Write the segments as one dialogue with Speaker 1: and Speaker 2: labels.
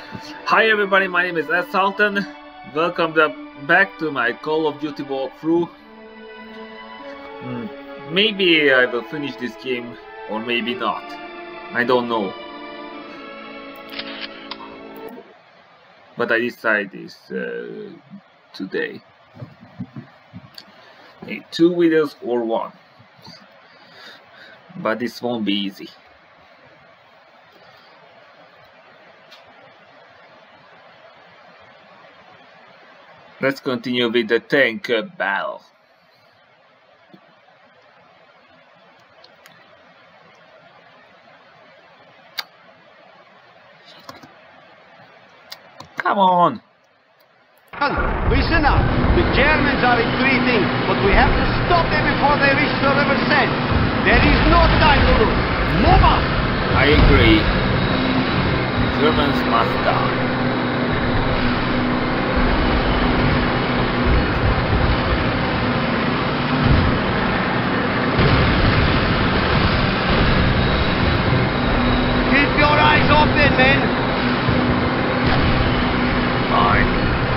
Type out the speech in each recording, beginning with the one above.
Speaker 1: Hi everybody, my name is S. Sultan. Welcome back to my Call of Duty walkthrough. Maybe I will finish this game or maybe not. I don't know. But I decided this today. Hey, 2 videos or 1. But this won't be easy. Let's continue with the tank battle. Come on!
Speaker 2: Listen up. The Germans are retreating, but we have to stop them before they reach the River Seine. There is no time to lose. Move on!
Speaker 1: I agree. The Germans must die.
Speaker 2: Keep your eyes open, men.
Speaker 1: Fine.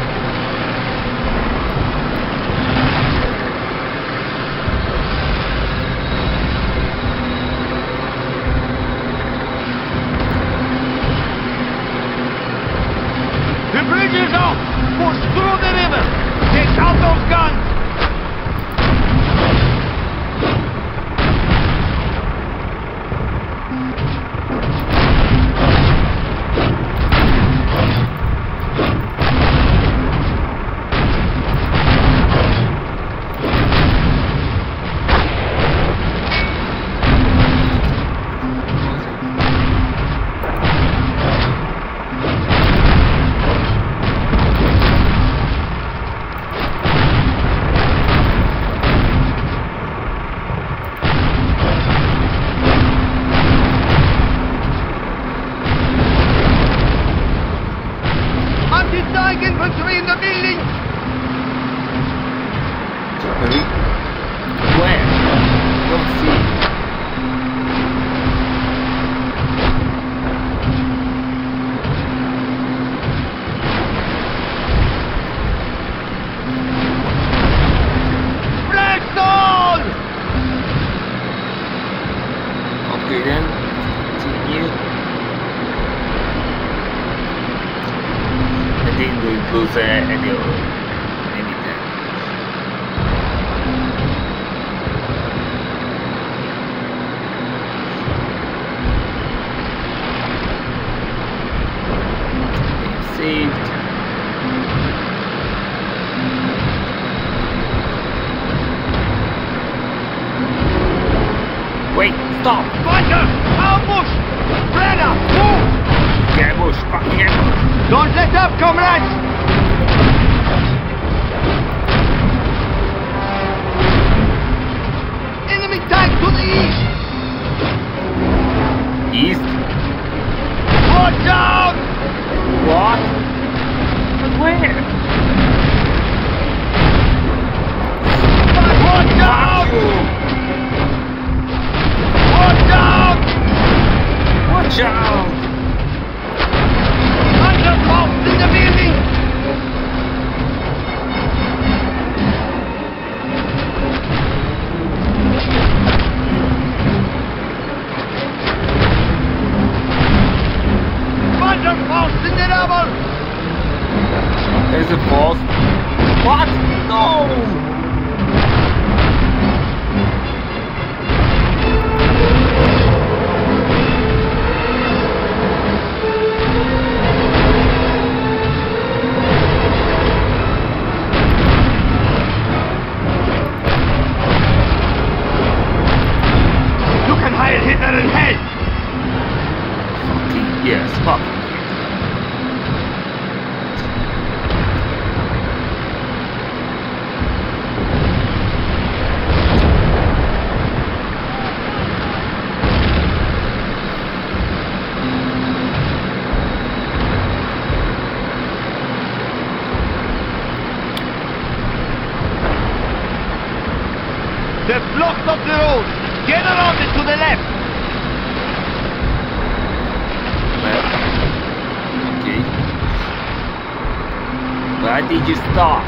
Speaker 2: The bridge is off! Push through the river! Take out those guns! Infantry in the building!
Speaker 1: Where? Don't see.
Speaker 2: Blackstone!
Speaker 1: Okay then. Continue. I didn't lose any damage. Saved. Wait, stop!
Speaker 2: Fighter! Ambush! Brenner! Move!
Speaker 1: Ambush! Fucking ambush!
Speaker 2: Don't let up, comrades! Enemy tank to the east!
Speaker 1: East?
Speaker 2: Watch out!
Speaker 1: What? But where?
Speaker 2: Watch out! Watch out!
Speaker 1: Watch out!
Speaker 2: Underpost in the building! Underpost in the rubble!
Speaker 1: There's a post. What? No!
Speaker 2: You can hire Hitler in hell!
Speaker 1: Yes, fuck.
Speaker 2: They've blocked up the road! Get around it to the left!
Speaker 1: Left. did you stop?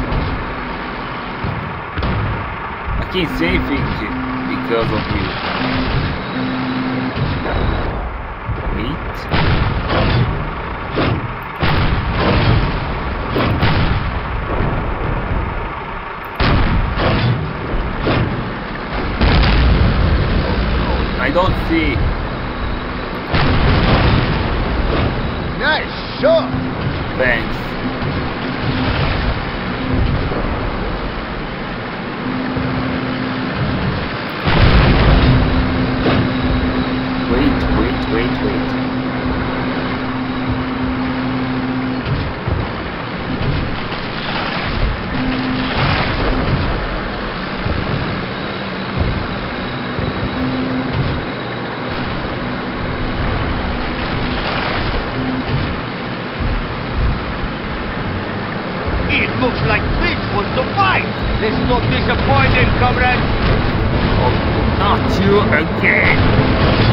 Speaker 1: I can't say anything because of you. Wait. I don't see.
Speaker 2: Nice shot.
Speaker 1: Thanks. Wait.
Speaker 2: It looks like Fitz wants to fight. Let's not disappoint him, comrade.
Speaker 1: Oh, not you again.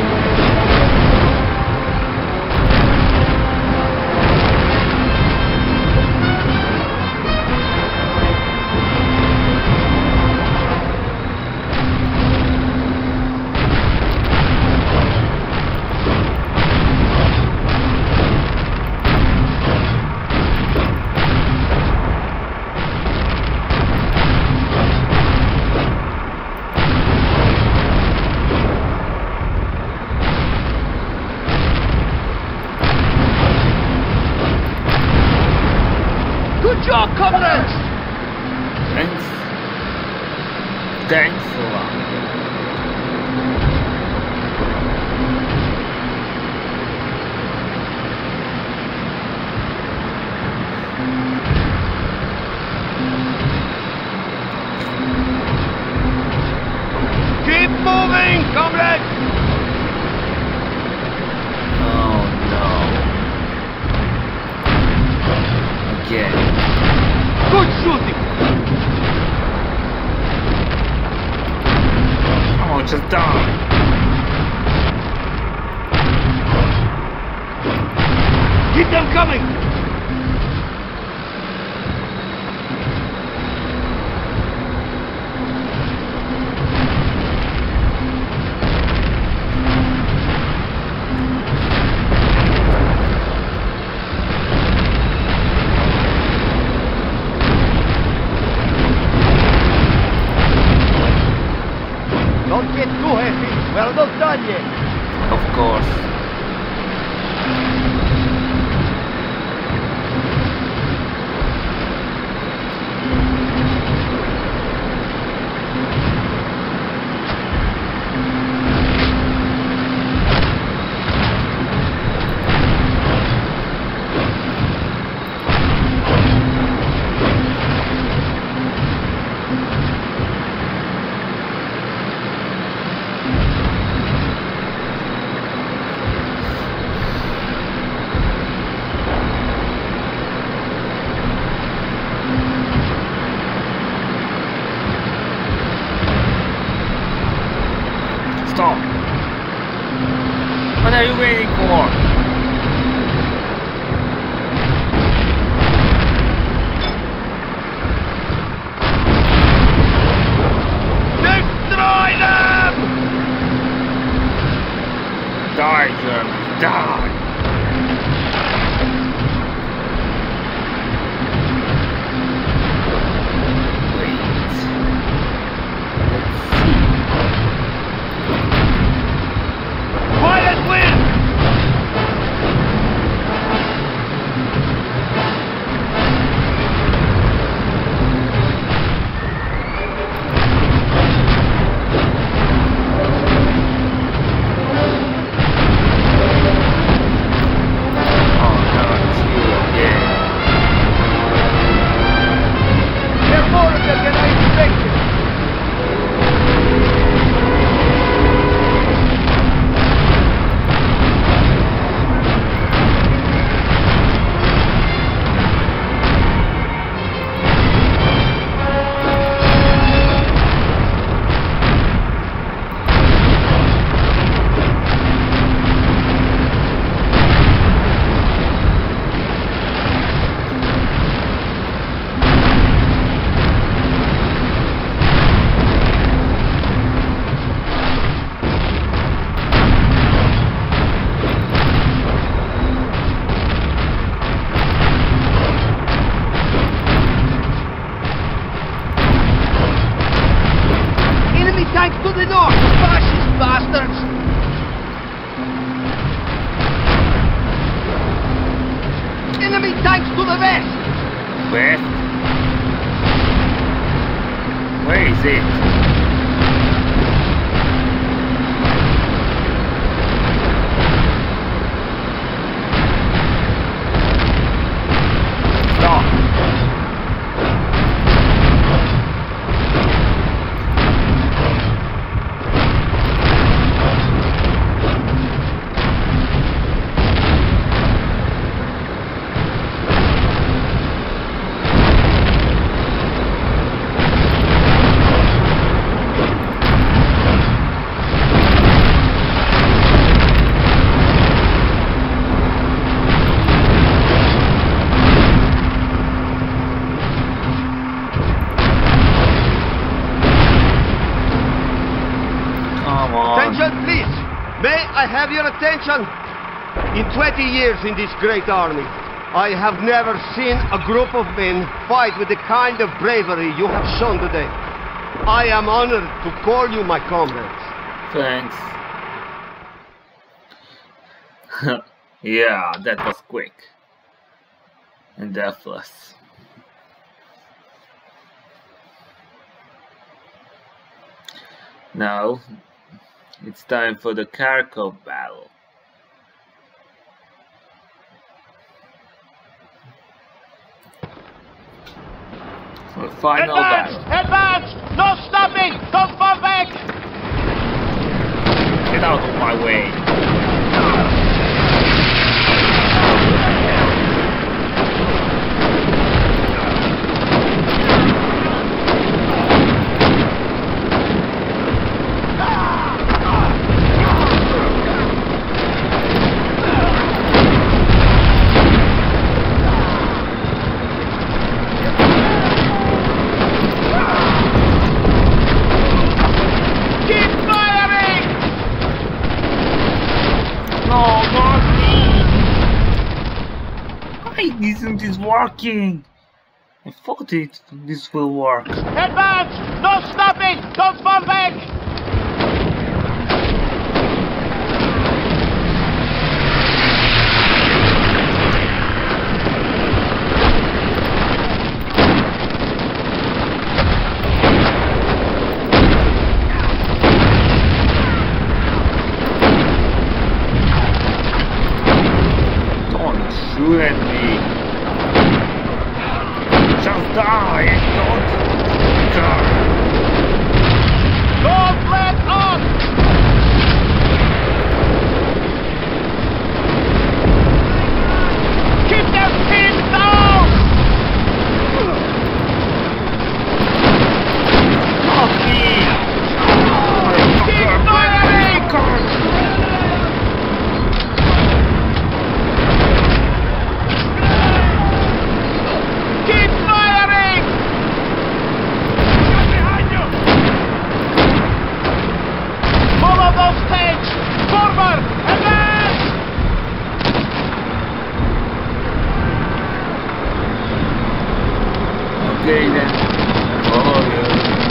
Speaker 2: Good job, comrades!
Speaker 1: Thanks a lot.
Speaker 2: Keep moving, comrades!
Speaker 1: Oh no. Again.
Speaker 2: Good shooting!
Speaker 1: Oh, just die.
Speaker 2: Keep them coming! Don't get too heavy. We're not done yet.
Speaker 1: Of course. Stop. What are you waiting for?
Speaker 2: Destroy them!
Speaker 1: Die, Germans, die!
Speaker 2: Quiet wind! the west!
Speaker 1: West? Where is it? Stop!
Speaker 2: Attention, please! May I have your attention? In 20 years in this great army, I have never seen a group of men fight with the kind of bravery you have shown today. I am honored to call you my comrades.
Speaker 1: Thanks. Yeah, that was quick. And deathless. Now, it's time for the Kharkov battle. The final battle.
Speaker 2: Advance! No stopping! Don't fall back!
Speaker 1: Get out of my way. Isn't this working? I thought this will work.
Speaker 2: Advance! No stopping! Don't fall back!
Speaker 1: Don't shoot at me. Just die, don't die.
Speaker 2: Don't let up! Keep their feet down!
Speaker 1: Not me!
Speaker 2: Keep firing! Keep firing! Behind you! Follow those tanks! Forward! Advance!
Speaker 1: Okay then, follow you.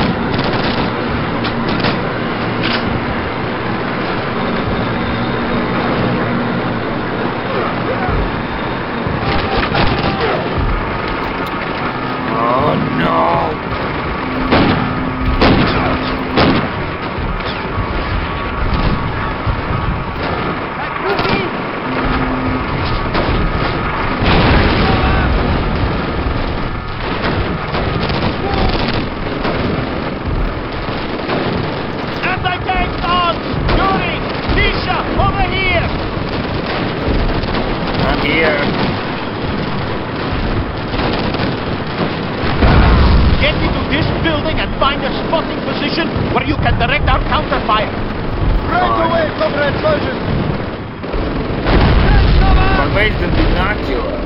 Speaker 1: Oh no!
Speaker 2: Anti-tank dogs! Yuri! Misha! Over here!
Speaker 1: I'm here.
Speaker 2: Get into this building and find a spotting position where you can direct our counterfire.
Speaker 1: Right away,
Speaker 2: comrade soldiers!
Speaker 1: But where's the binocular?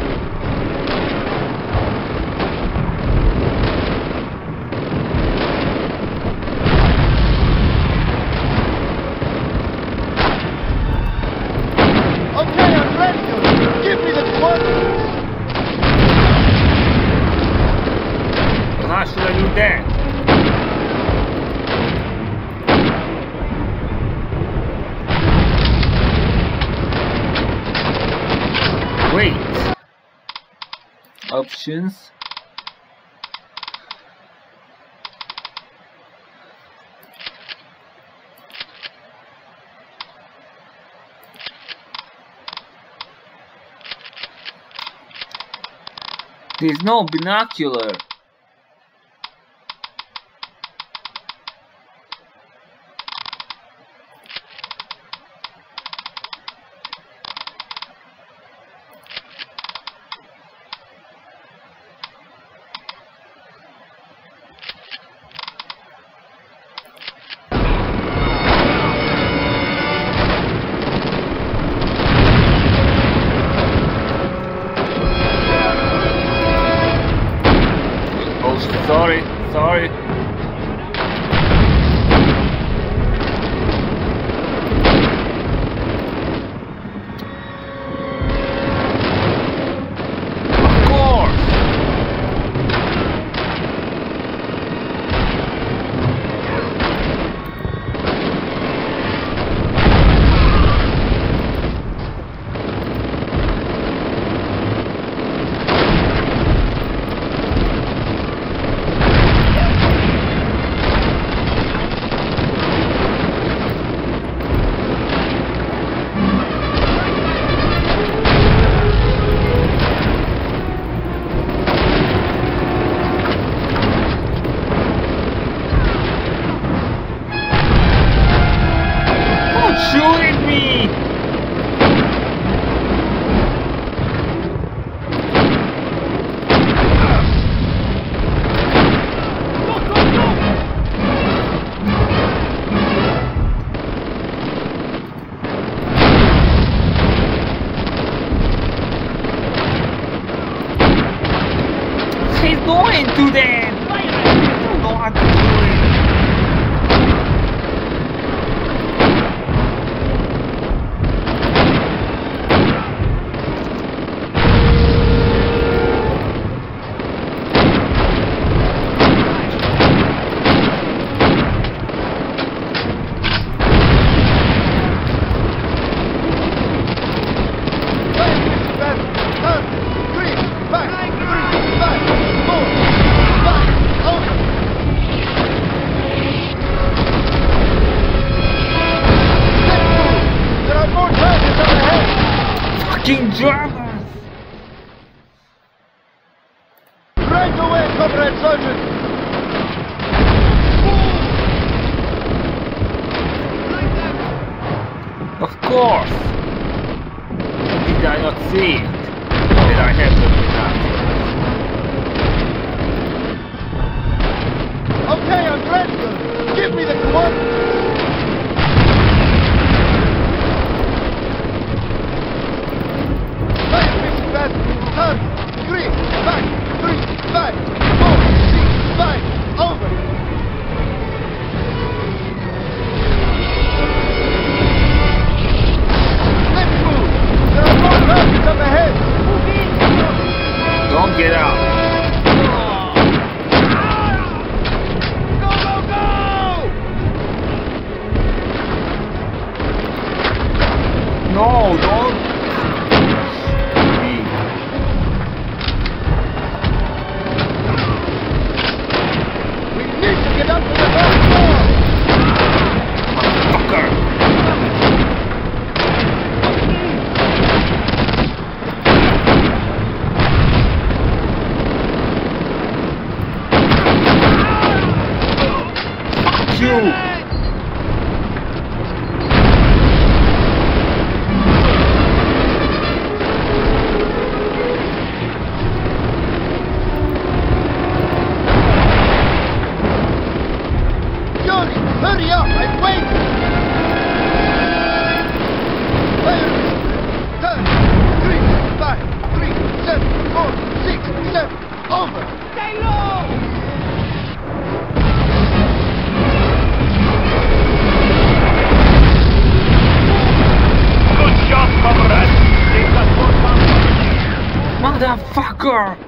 Speaker 2: Okay, I'm ready. Give me the coordinates.
Speaker 1: But how should I do that? Wait. Options. There's no binocular. Sorry. Of course. Shooting me! She's going to them! I don't know how to do it. Fucking drivers!
Speaker 2: Right away, Comrade Sergeant!
Speaker 1: Of course! Did I not see it? Did I have the binoculars?
Speaker 2: Okay, I'm ready. Give me the command. Turn, 3, back, 3, back, 4, 6, back, over. Let's move. There are more targets up ahead.
Speaker 1: Don't get out.
Speaker 2: Go, go, go!
Speaker 1: No, don't.
Speaker 2: Get up to the first floor!
Speaker 1: Fucker! Fuck you!
Speaker 2: Hurry up! I'm waiting! Turn! 3, 5, 3, 7, 4, 6, 7, over! Stay low!
Speaker 3: Good job, comrade!
Speaker 1: Motherfucker!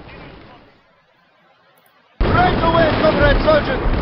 Speaker 2: Right away, Comrade Sergeant!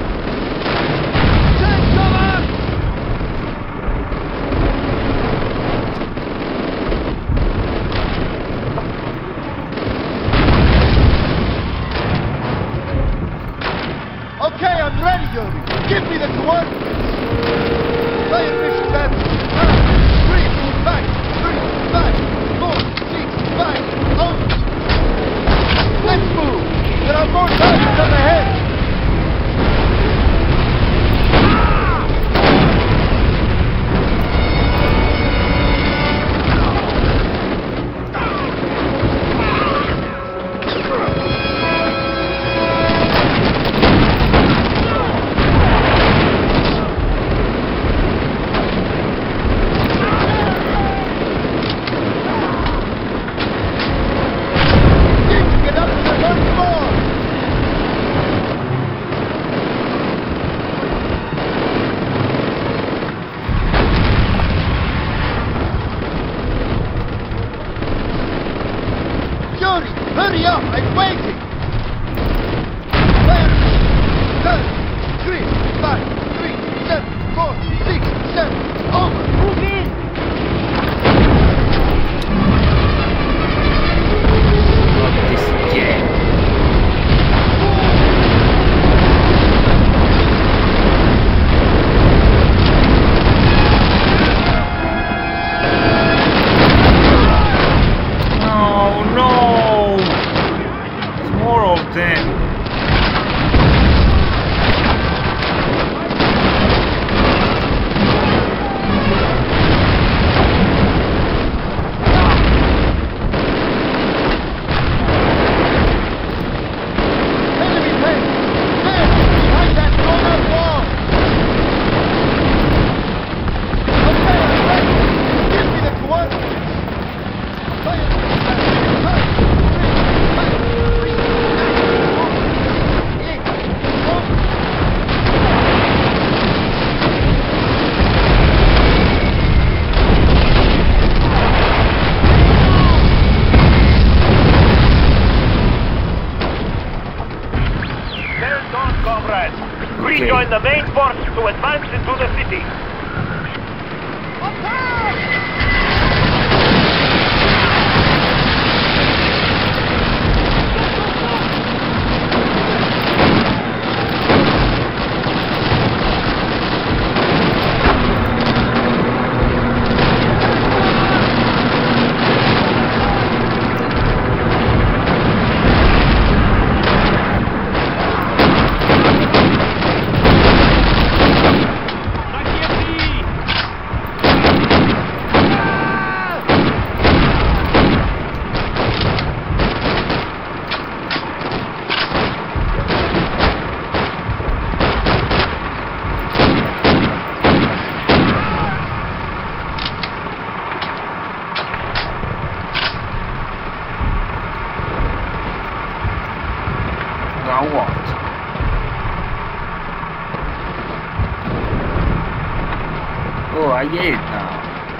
Speaker 3: advance into the city.
Speaker 1: Oh, I get it now.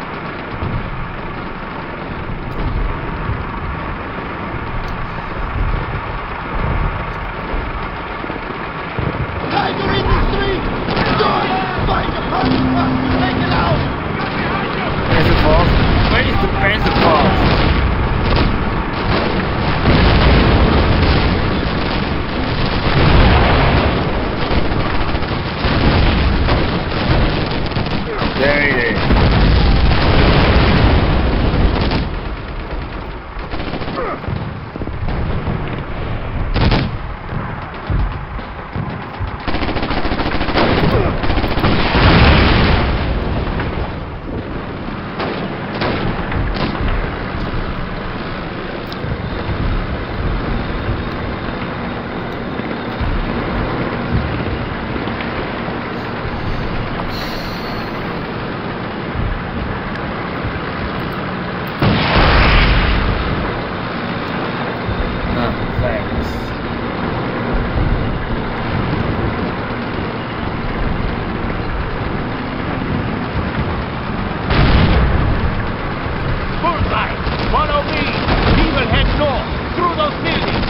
Speaker 4: Tiger in the street! Find a person for us to take it out!
Speaker 1: Pencil Falls? Where is the Pencil Falls? There it is.
Speaker 3: Follow me! We will head north, through those buildings!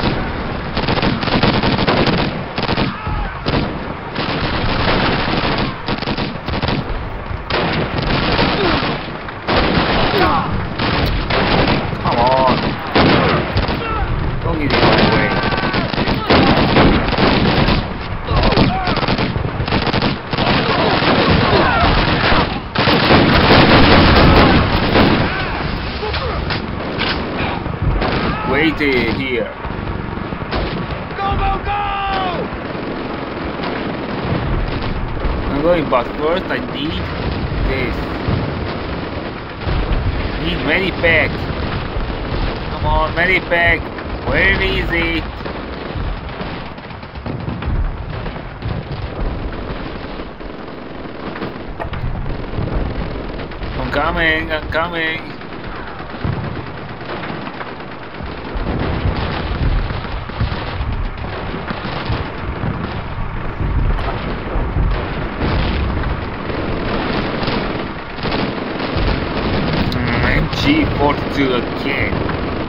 Speaker 1: Come on. Don't get in my way. Wait here.
Speaker 3: Go, go, go!
Speaker 1: I'm going, but first I need this. Need medipack. Come on, medipack. Where is it? I'm coming, I'm coming. G42 again.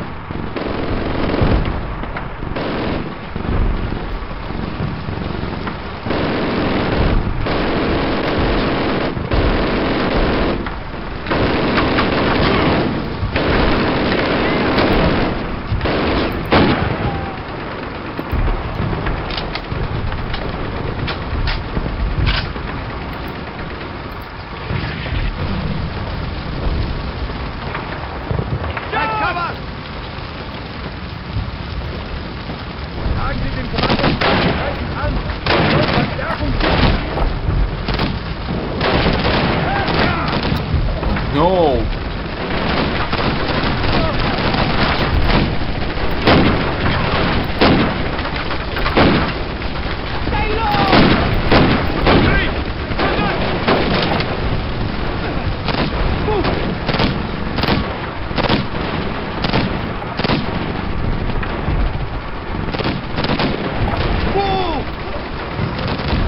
Speaker 1: No.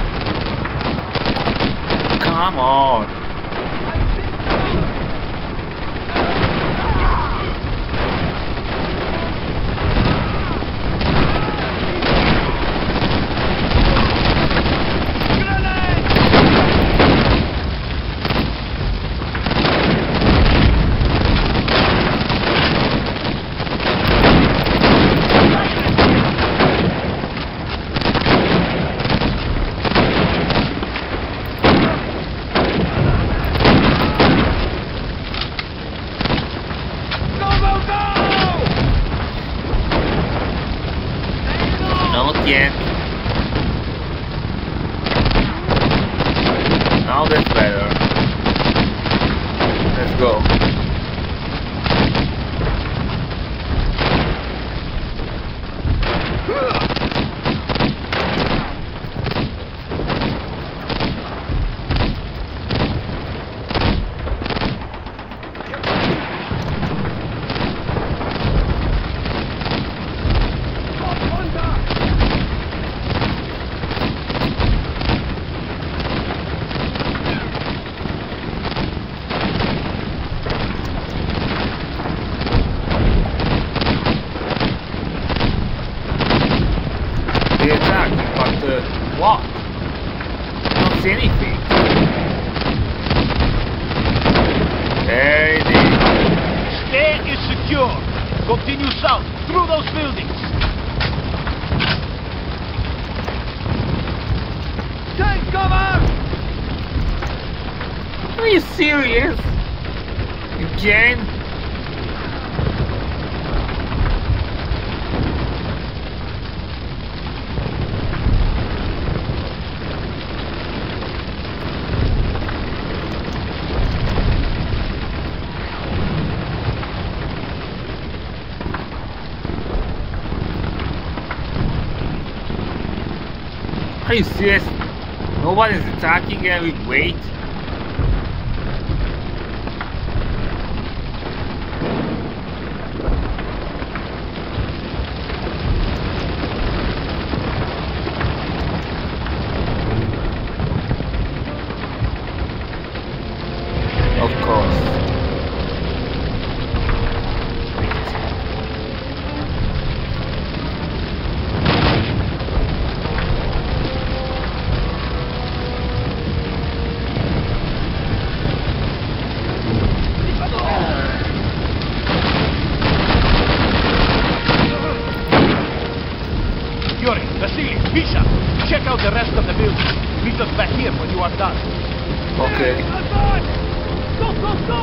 Speaker 1: Come on. see anything. There it is.
Speaker 3: Stair is secure. Continue south, through those buildings.
Speaker 2: Take cover!
Speaker 1: Are you serious? Again? Are you serious? Nobody's attacking and we wait? Of course.
Speaker 3: Yuri, Vasily, Misha, check out the rest of the building. Meet us back here when you are done.
Speaker 1: Okay.
Speaker 3: Go, go, go!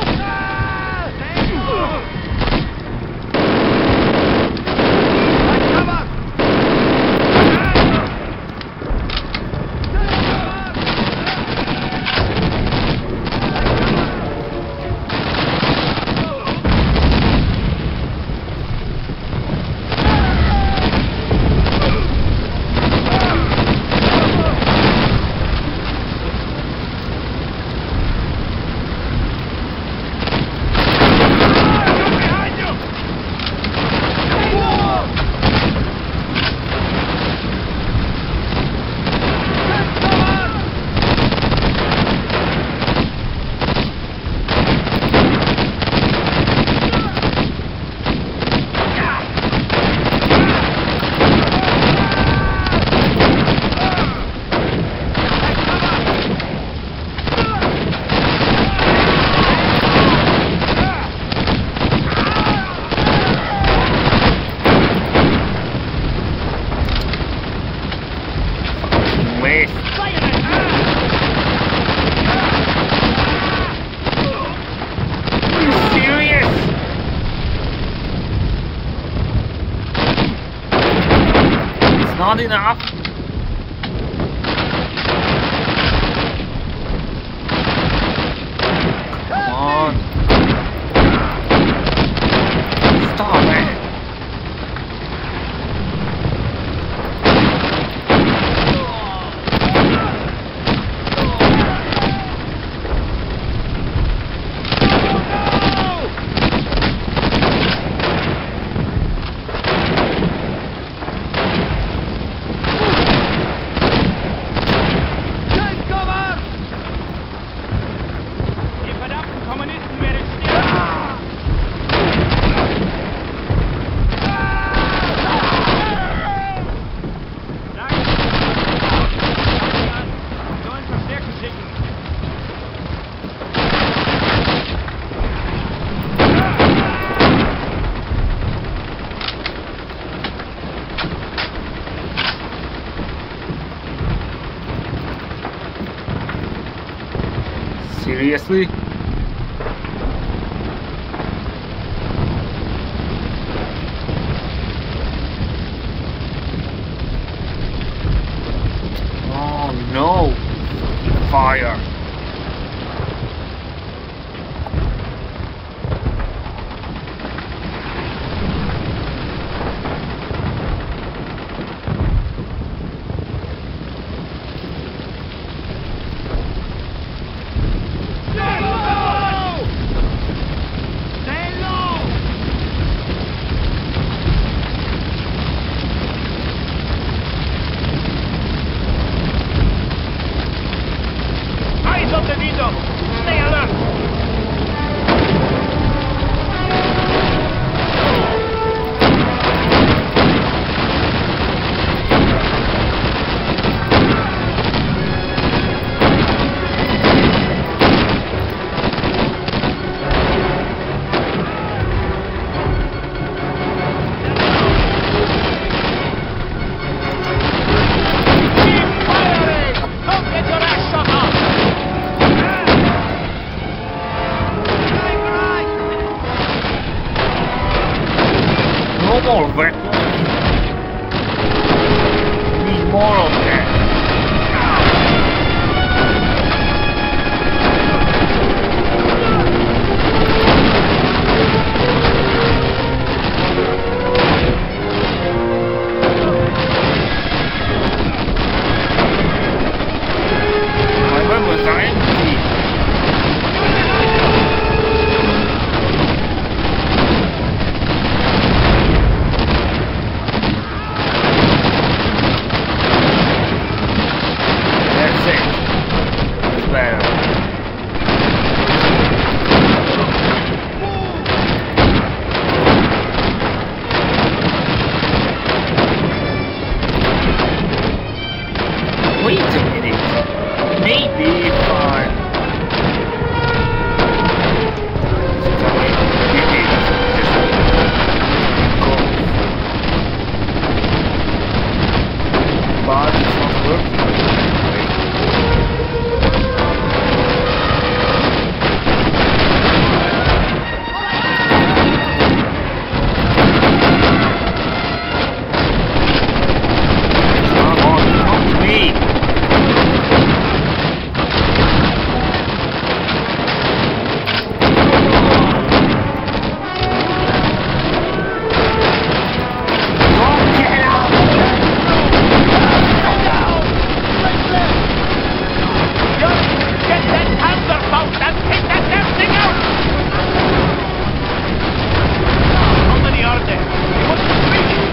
Speaker 1: Not enough. Come on. Stop it. Seriously? Oh no! Fire!
Speaker 4: Yeah!
Speaker 1: more weapons. We need more of that. My weapons are empty. That's it. It's better. Wait a minute. Maybe if I... But it's not working. Come on, not me. Don't get out!
Speaker 3: Get that hamster out and take that damn thing out! How many are there? What's the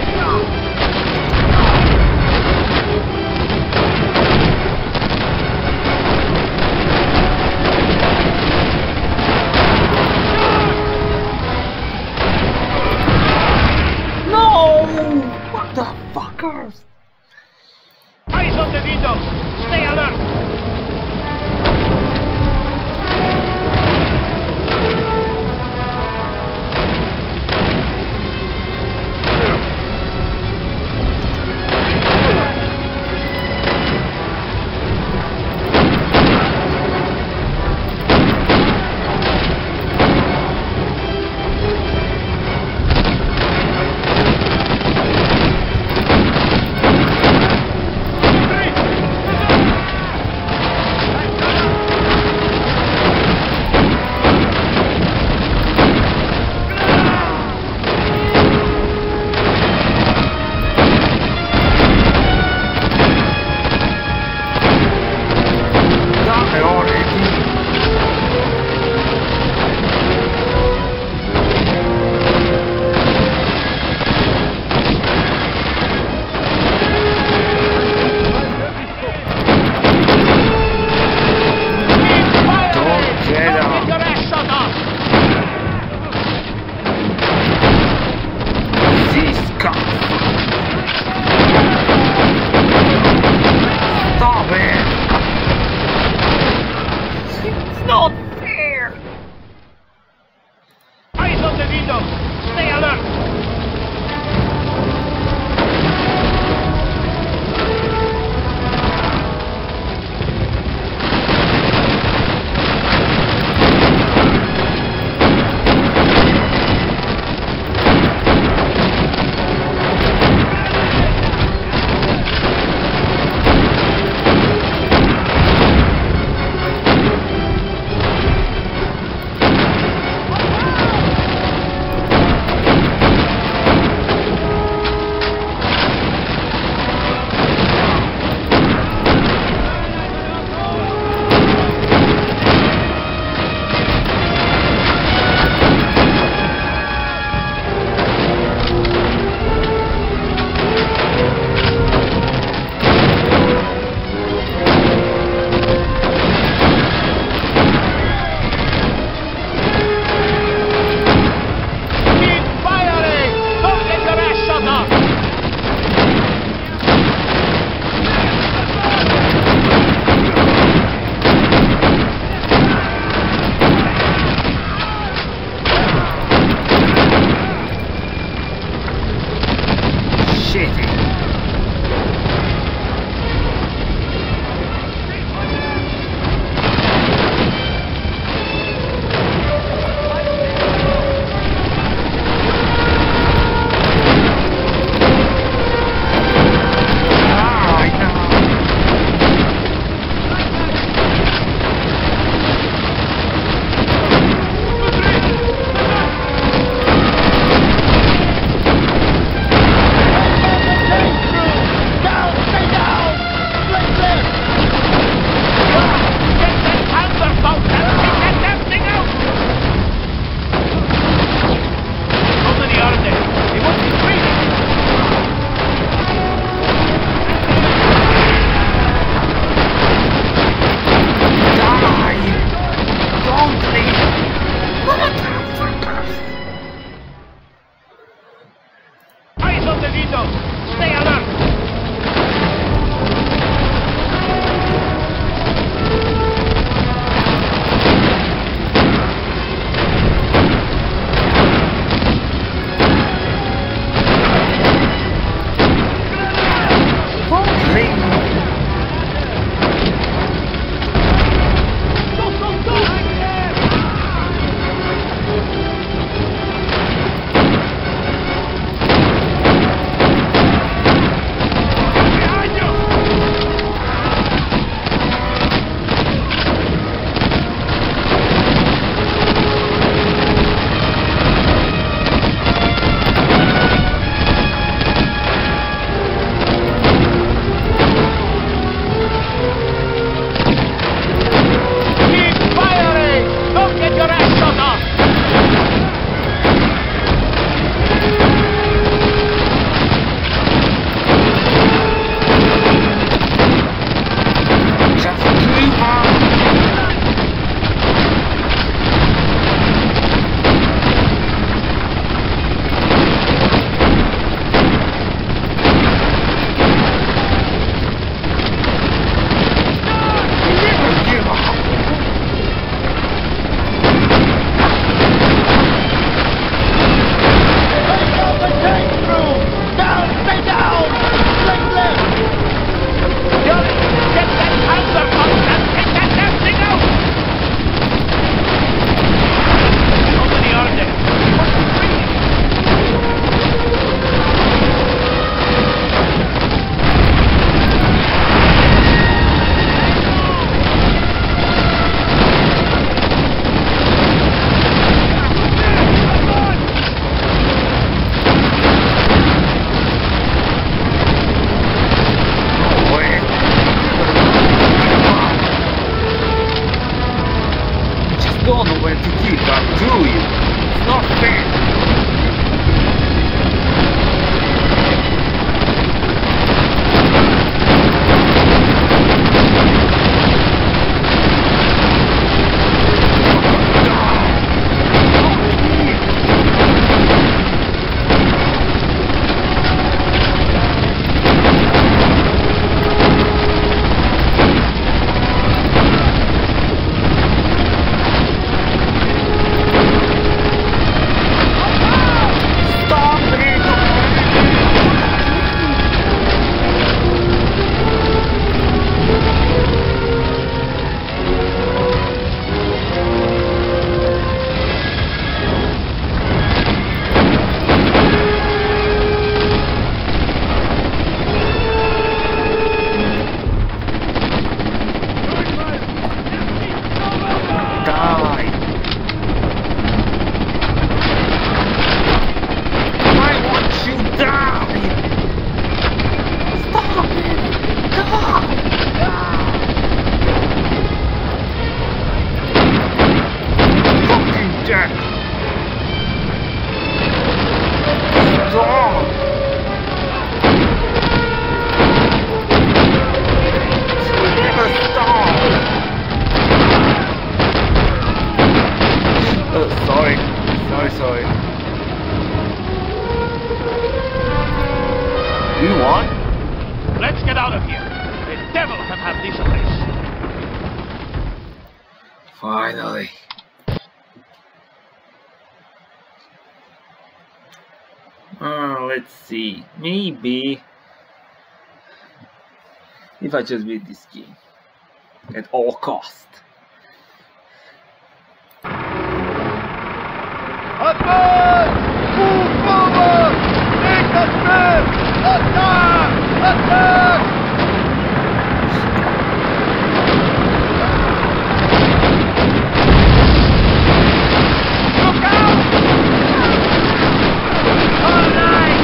Speaker 1: No! What the fuckers?
Speaker 3: Eyes on the windows! Stay alert!
Speaker 1: Die already! Don't get up!
Speaker 3: Your ass shut off!
Speaker 1: These cops! Stop it! It's not fair!
Speaker 3: Eyes on the windows! Stay alert! You won? Let's get out of here. The devil have this place.
Speaker 1: Finally. Let's see. Maybe if I just beat this game at all cost.
Speaker 2: Advance! Move forward! Take the step! Attack! Attack! Look out! All right!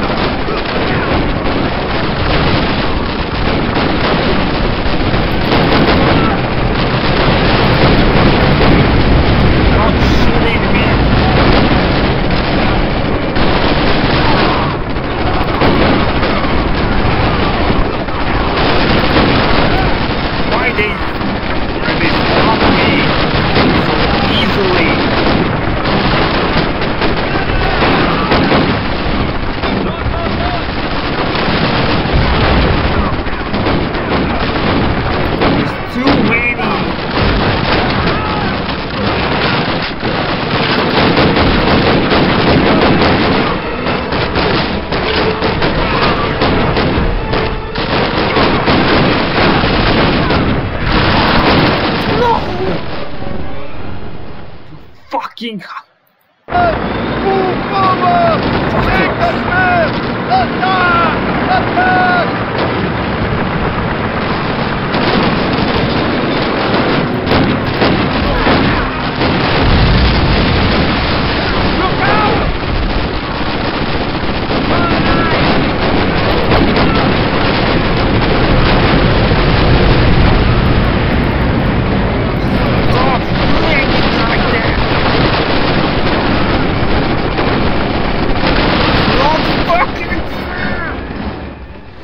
Speaker 1: Don't shoot at me! Why they stop me so easily? There's too many. Fucking
Speaker 2: Move forward! Take the step! Attack! Attack! Look out!
Speaker 1: stop flanking like that. Not fucking.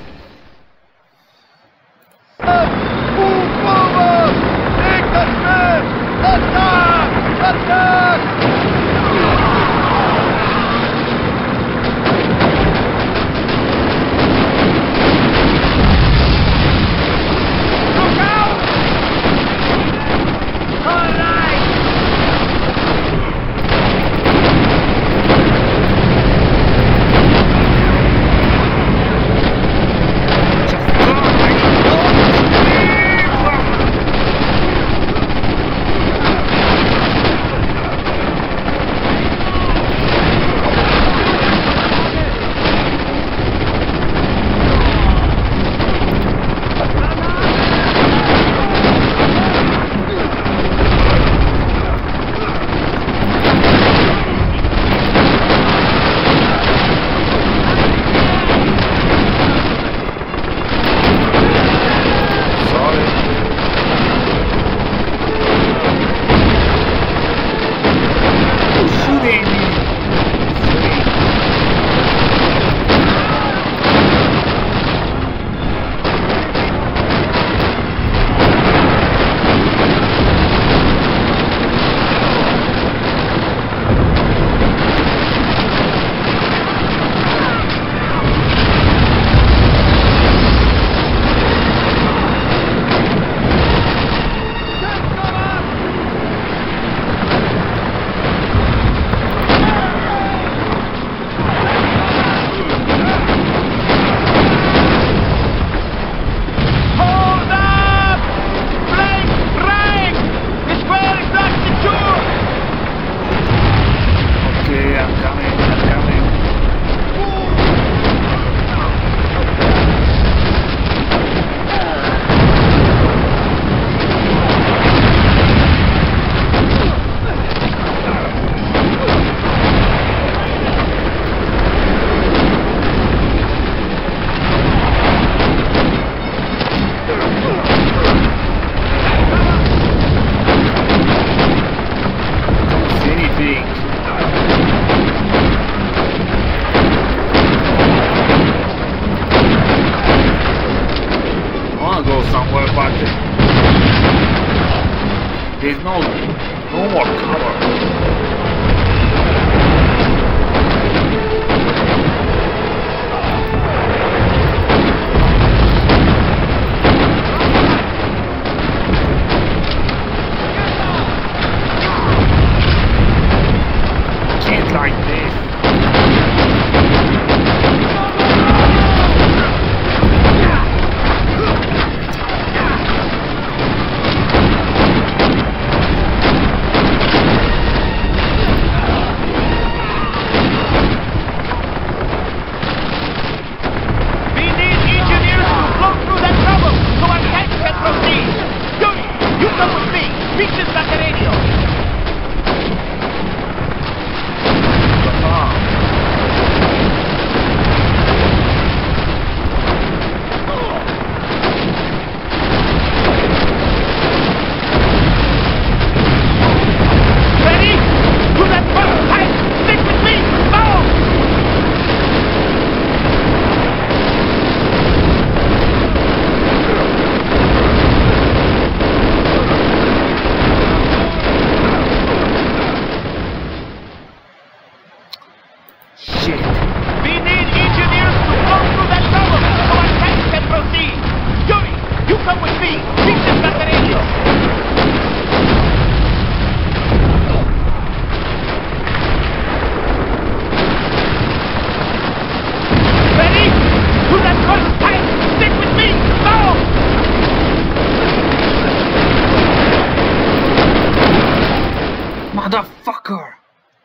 Speaker 1: Motherfucker!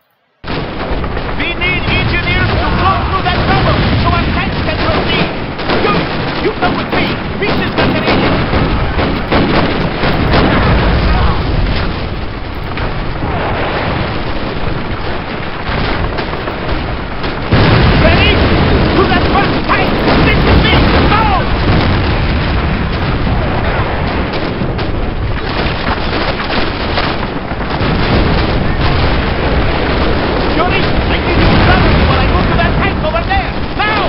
Speaker 3: We need engineers to blow through that rubble so our tanks can proceed. You come with me. Reach this destination. Ready? To that front tank. Stick with me. Go! Johnny, I need you to cover me while I move to that tank over there. Now!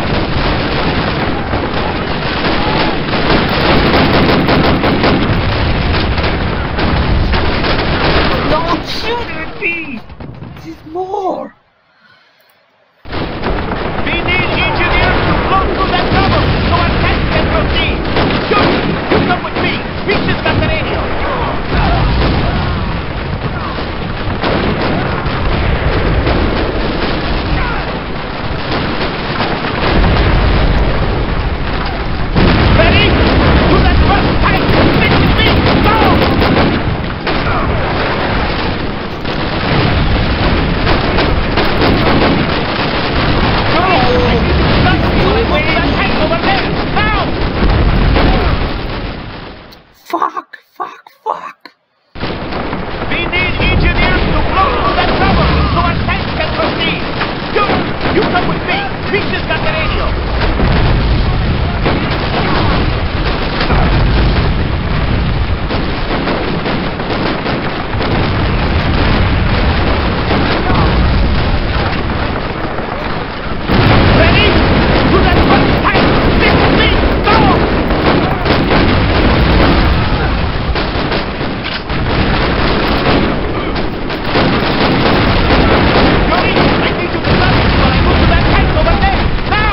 Speaker 1: Don't shoot at me! There's more!
Speaker 3: We need engineers to blow through that rubble so our tanks can proceed. Johnny, you come with me. Reach this destination. Ready? To that first tank! Stick with me! Go!
Speaker 1: Fuck! Fuck! Fuck!
Speaker 3: We need engineers to blow through that rubble so our tanks can proceed. You come with me. Reach this destination. Ready? To that first tank. Stick with me. Go! Johnny, I need you to stop me while I move to that tank over there. Now!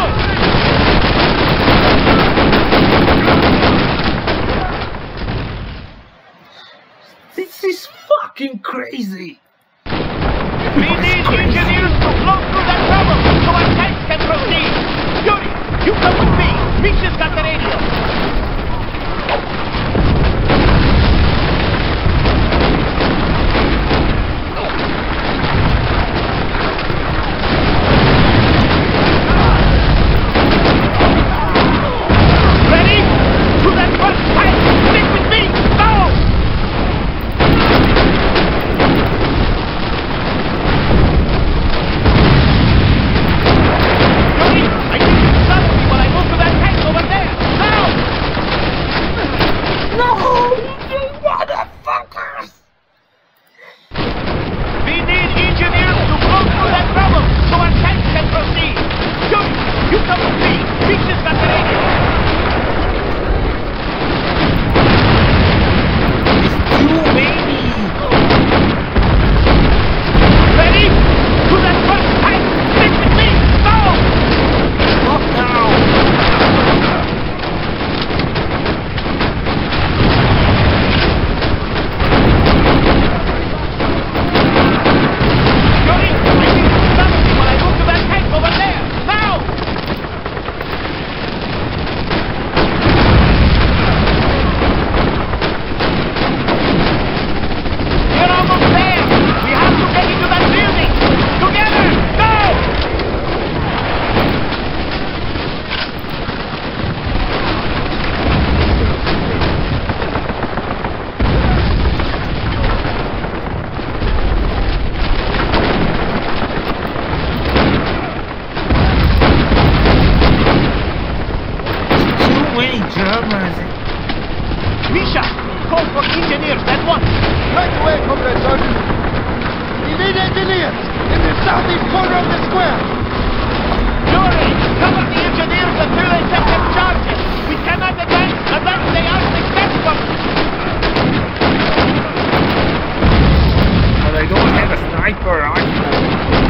Speaker 1: This is fucking crazy!
Speaker 3: We need engineers to blow through that rubble so our tanks can proceed. Johnny, you come with me. Reach this destination. Ready? To that first tank. Stick with me. Go! Johnny, I need you to stop me while I move to that tank over there. Now!
Speaker 1: No! You motherfuckers!
Speaker 3: We need engineers to blow through that rubble so our tanks can proceed. Johnny, you come with me. Reach this destination.
Speaker 1: Too many!
Speaker 3: Ready? To that first tank. Stick with me. Go!
Speaker 1: Not now!
Speaker 3: Johnny, I need you to stop me while I move to that tank over there. Now! We're almost there. We have to get into that building. Together, go!
Speaker 1: Too many Germans!
Speaker 3: Misha, call for engineers at once.
Speaker 4: Right away, Comrade Sergeant. We need engineers in the southeast corner of the square.
Speaker 3: Yuri, cover the engineers until they set their charges. We cannot advance unless they are successful.
Speaker 1: But I don't have a sniper rifle.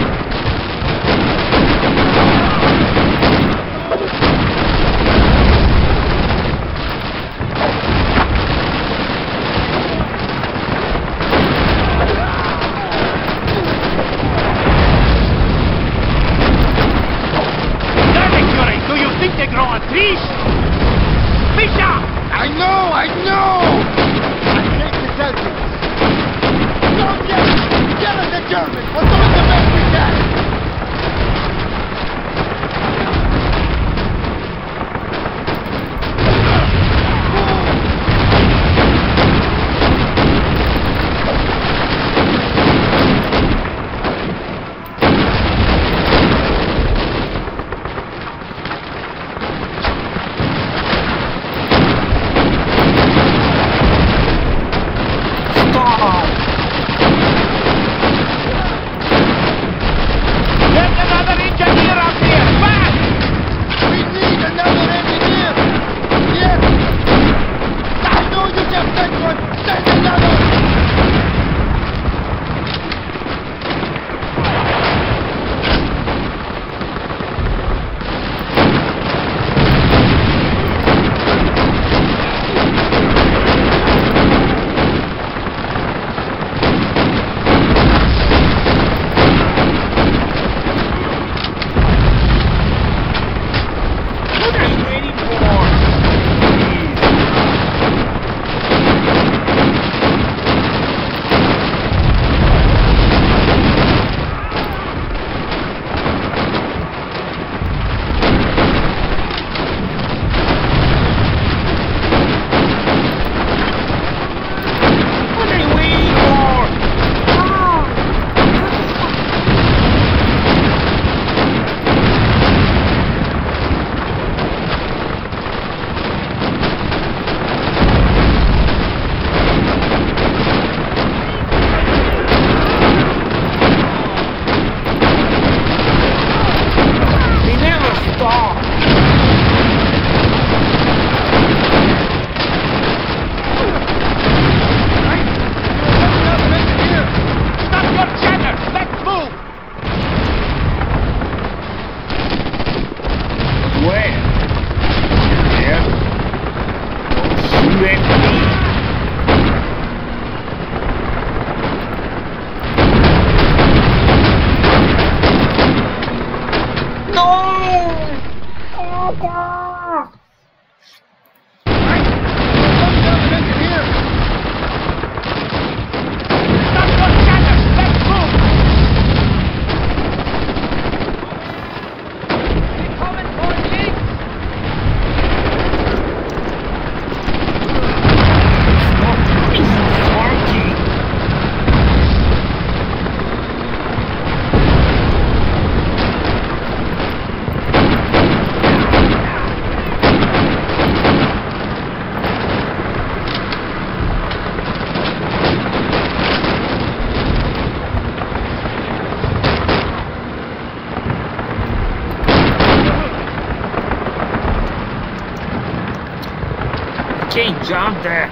Speaker 1: Can't jump that.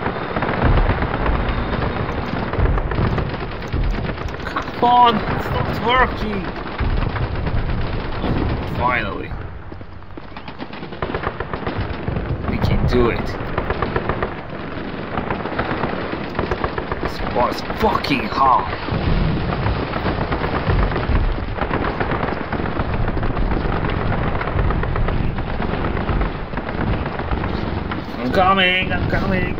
Speaker 1: Come on, it's not working. Finally, we can do it. This was fucking hard. I'm coming, I'm coming.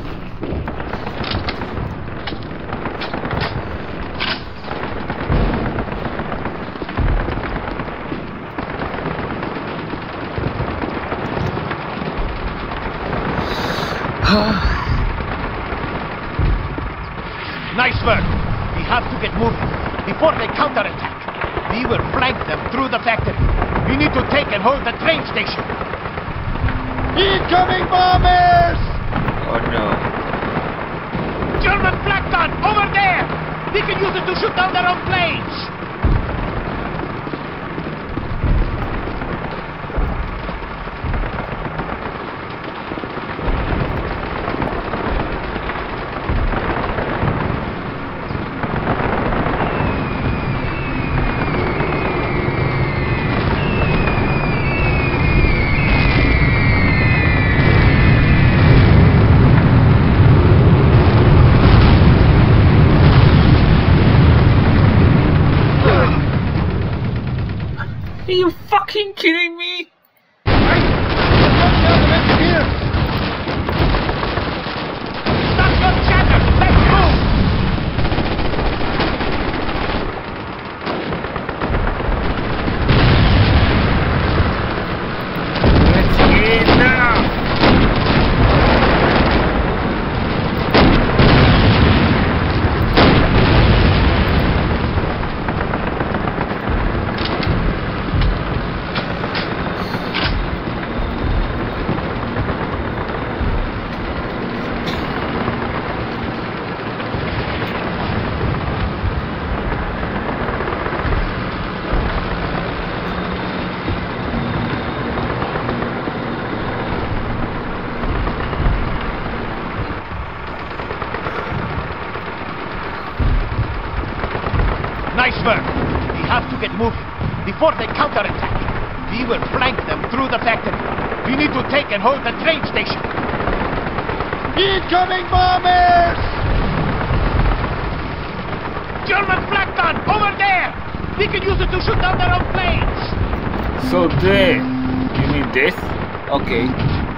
Speaker 3: Nice work. We have to get moving before they counterattack. We will flank them through the factory. We need to take and hold the train station.
Speaker 4: Incoming bombers!
Speaker 1: Oh no.
Speaker 3: German flak gun over there! We can use it to shoot down their own planes!
Speaker 1: Are you fucking kidding me?
Speaker 3: Stop your chatter! Let's move!
Speaker 1: Let's get now.
Speaker 3: Nice work. We have to get moving before they counterattack. We will flank them through the factory. We need to take and hold the train station.
Speaker 4: Incoming bombers!
Speaker 3: German flak gun over there! We can use it to shoot down their own planes!
Speaker 1: So there. You need this? Okay.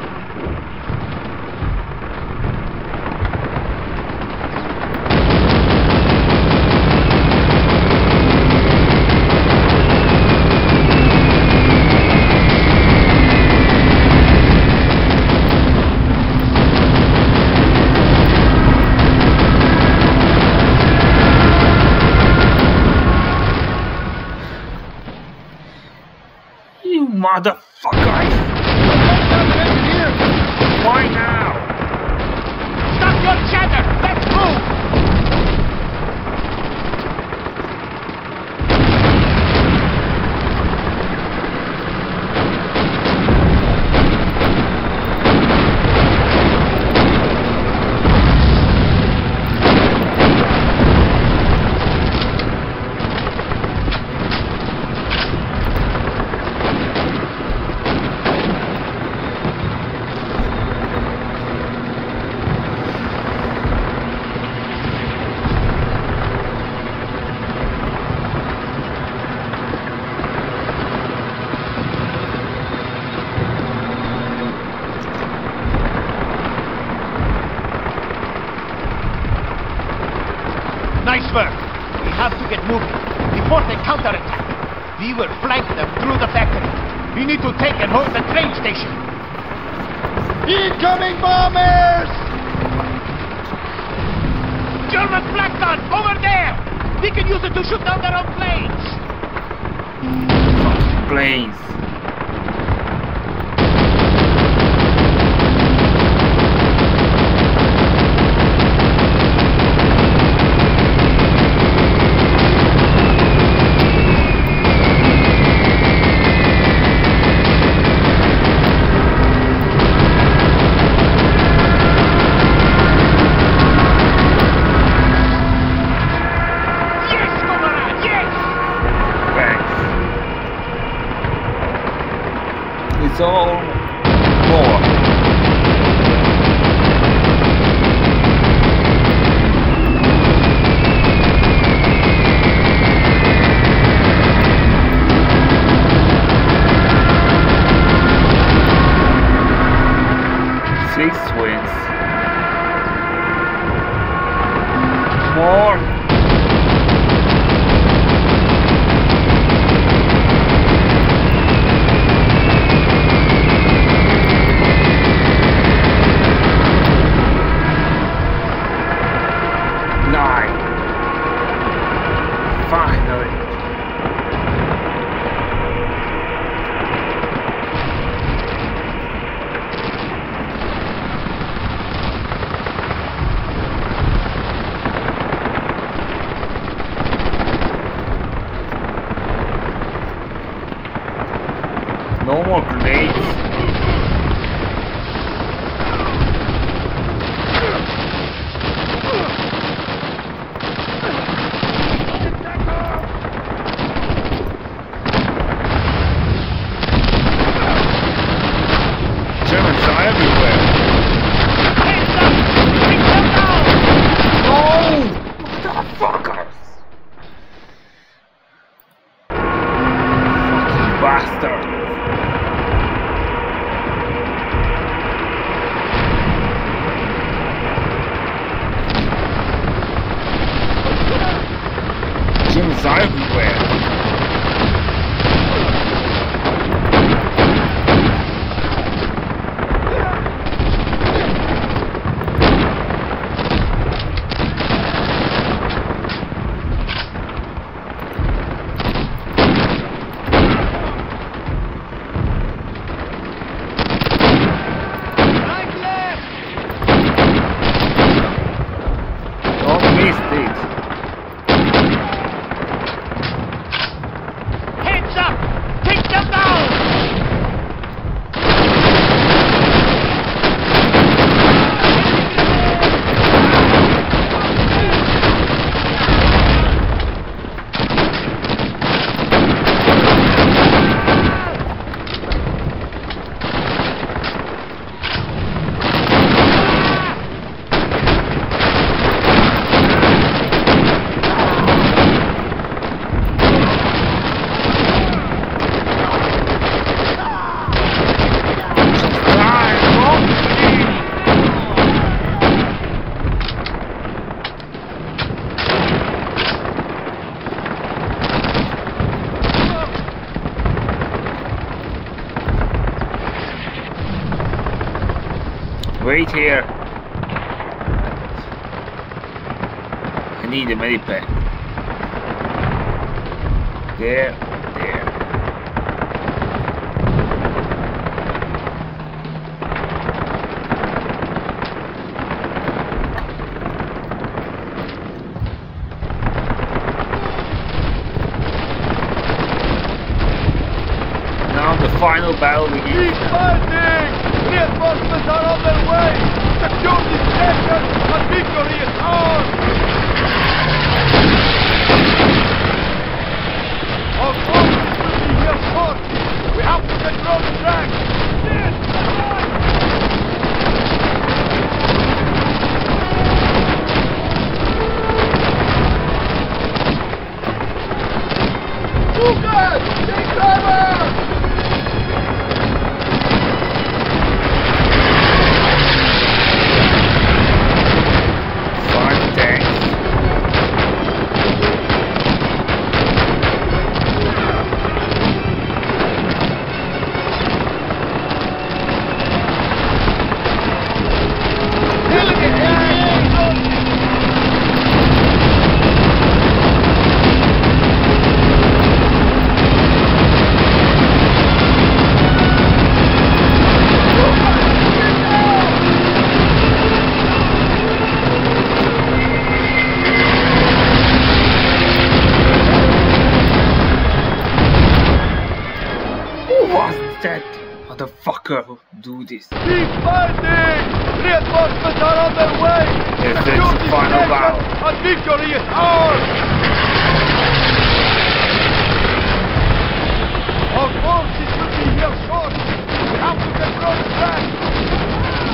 Speaker 1: You motherfuckers! Why now?
Speaker 3: Stop your chatter! Let's move! We will flank them through the factory. We need to take and hold the train station.
Speaker 4: Incoming bombers!
Speaker 3: German flak gun, over there! We can use it to shoot down their own planes.
Speaker 1: Planes. It's all more. Six wins. More. Finally. No more grenades. Germans are everywhere. Wait here. I need a medipack. There. Now the final battle begins.
Speaker 4: Keep fighting! Reinforcements are on their way! Secure this station and victory is ours! Our forces will be here short! We have to control the track! Yes, Lucas! Take driver!
Speaker 1: that motherfucker do this.
Speaker 4: Keep fighting! Reinforcements are on their way!
Speaker 1: Yes,
Speaker 4: Secure
Speaker 1: it's the
Speaker 4: this
Speaker 1: final
Speaker 4: station,
Speaker 1: battle.
Speaker 4: and victory is ours! Our forces will be here shortly! We have to control the track!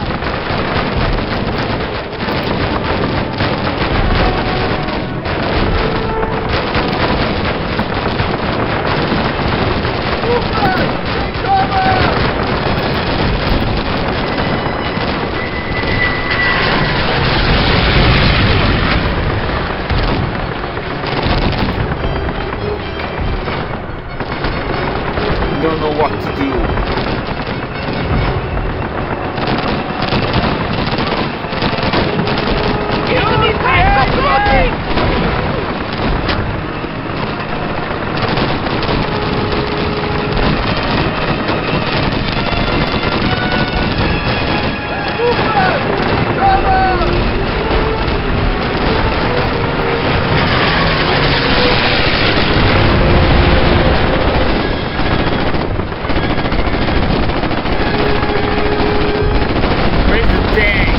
Speaker 1: Don't know what to do.
Speaker 3: Enemy tanks approaching!
Speaker 1: Where's the tank?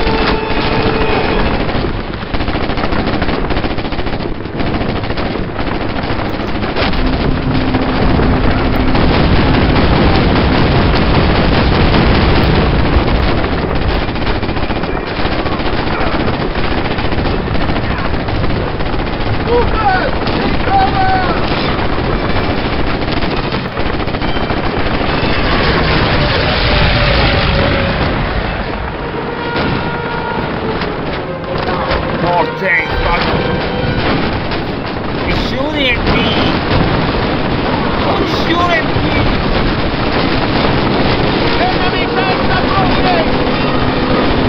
Speaker 1: More tanks, but he's shooting at me. Don't shoot at me.
Speaker 3: Enemy tanks approaching!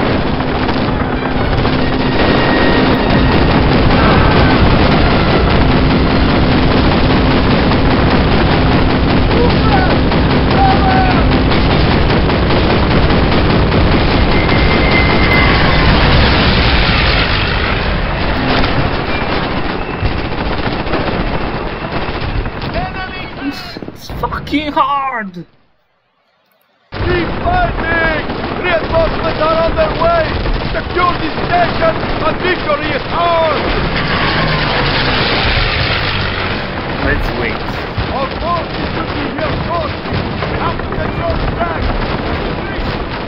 Speaker 1: It's fucking hard.
Speaker 4: Keep fighting! Reinforcements are on their way! Secure this station, and victory is ours!
Speaker 1: Let's wait.
Speaker 4: Our forces will be here shortly! We have to control the track!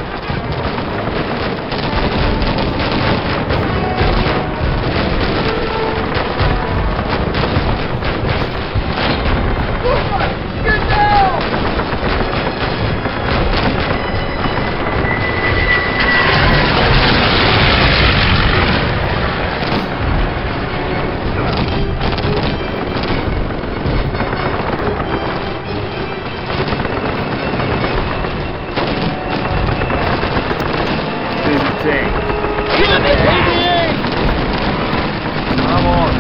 Speaker 4: Get down!
Speaker 1: There's the tank.
Speaker 3: Enemy tanks!
Speaker 1: Come on.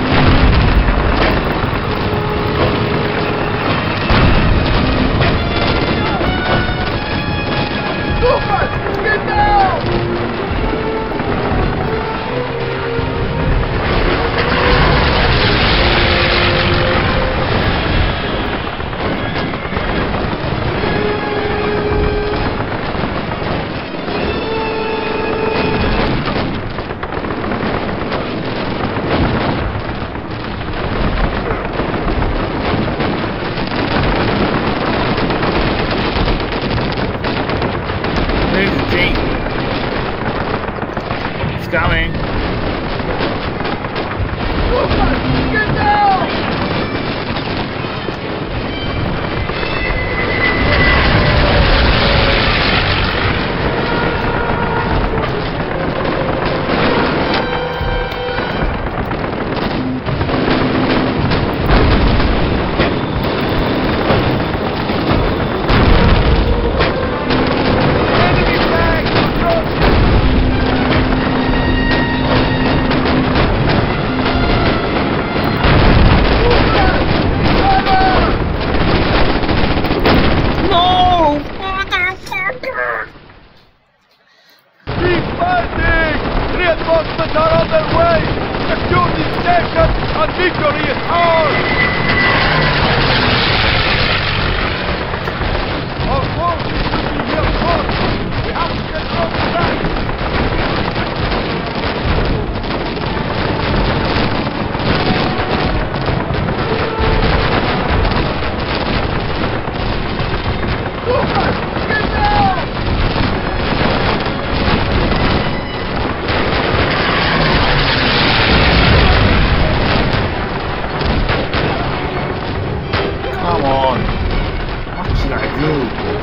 Speaker 4: Get down!
Speaker 1: There's the tank. It's coming.
Speaker 4: Get down! Enemy tanks approaching!
Speaker 1: Come on. What should I do?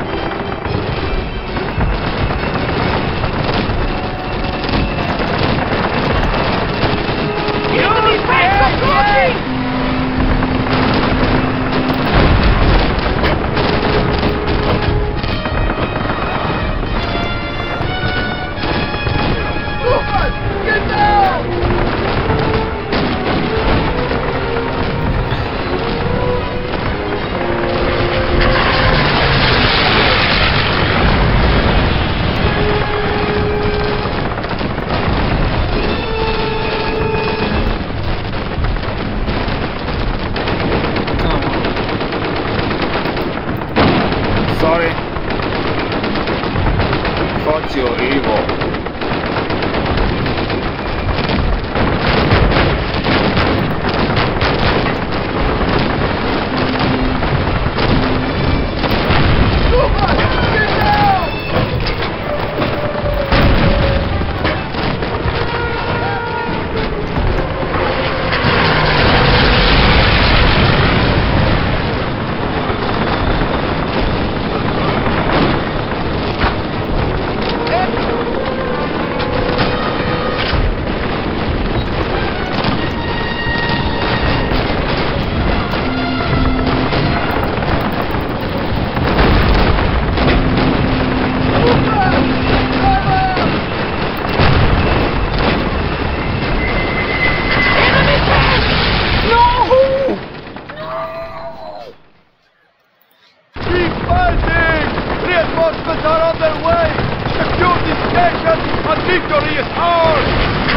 Speaker 1: Sorry. Thought you were evil.
Speaker 4: Reinforcements are on their way! Secure this station and victory is ours!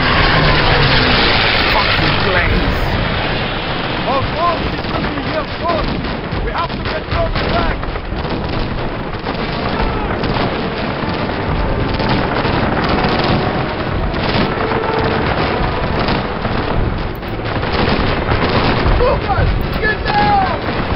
Speaker 1: Fucking place.
Speaker 4: Our forces will be here first! We have to get on the track! Lucas! Get down!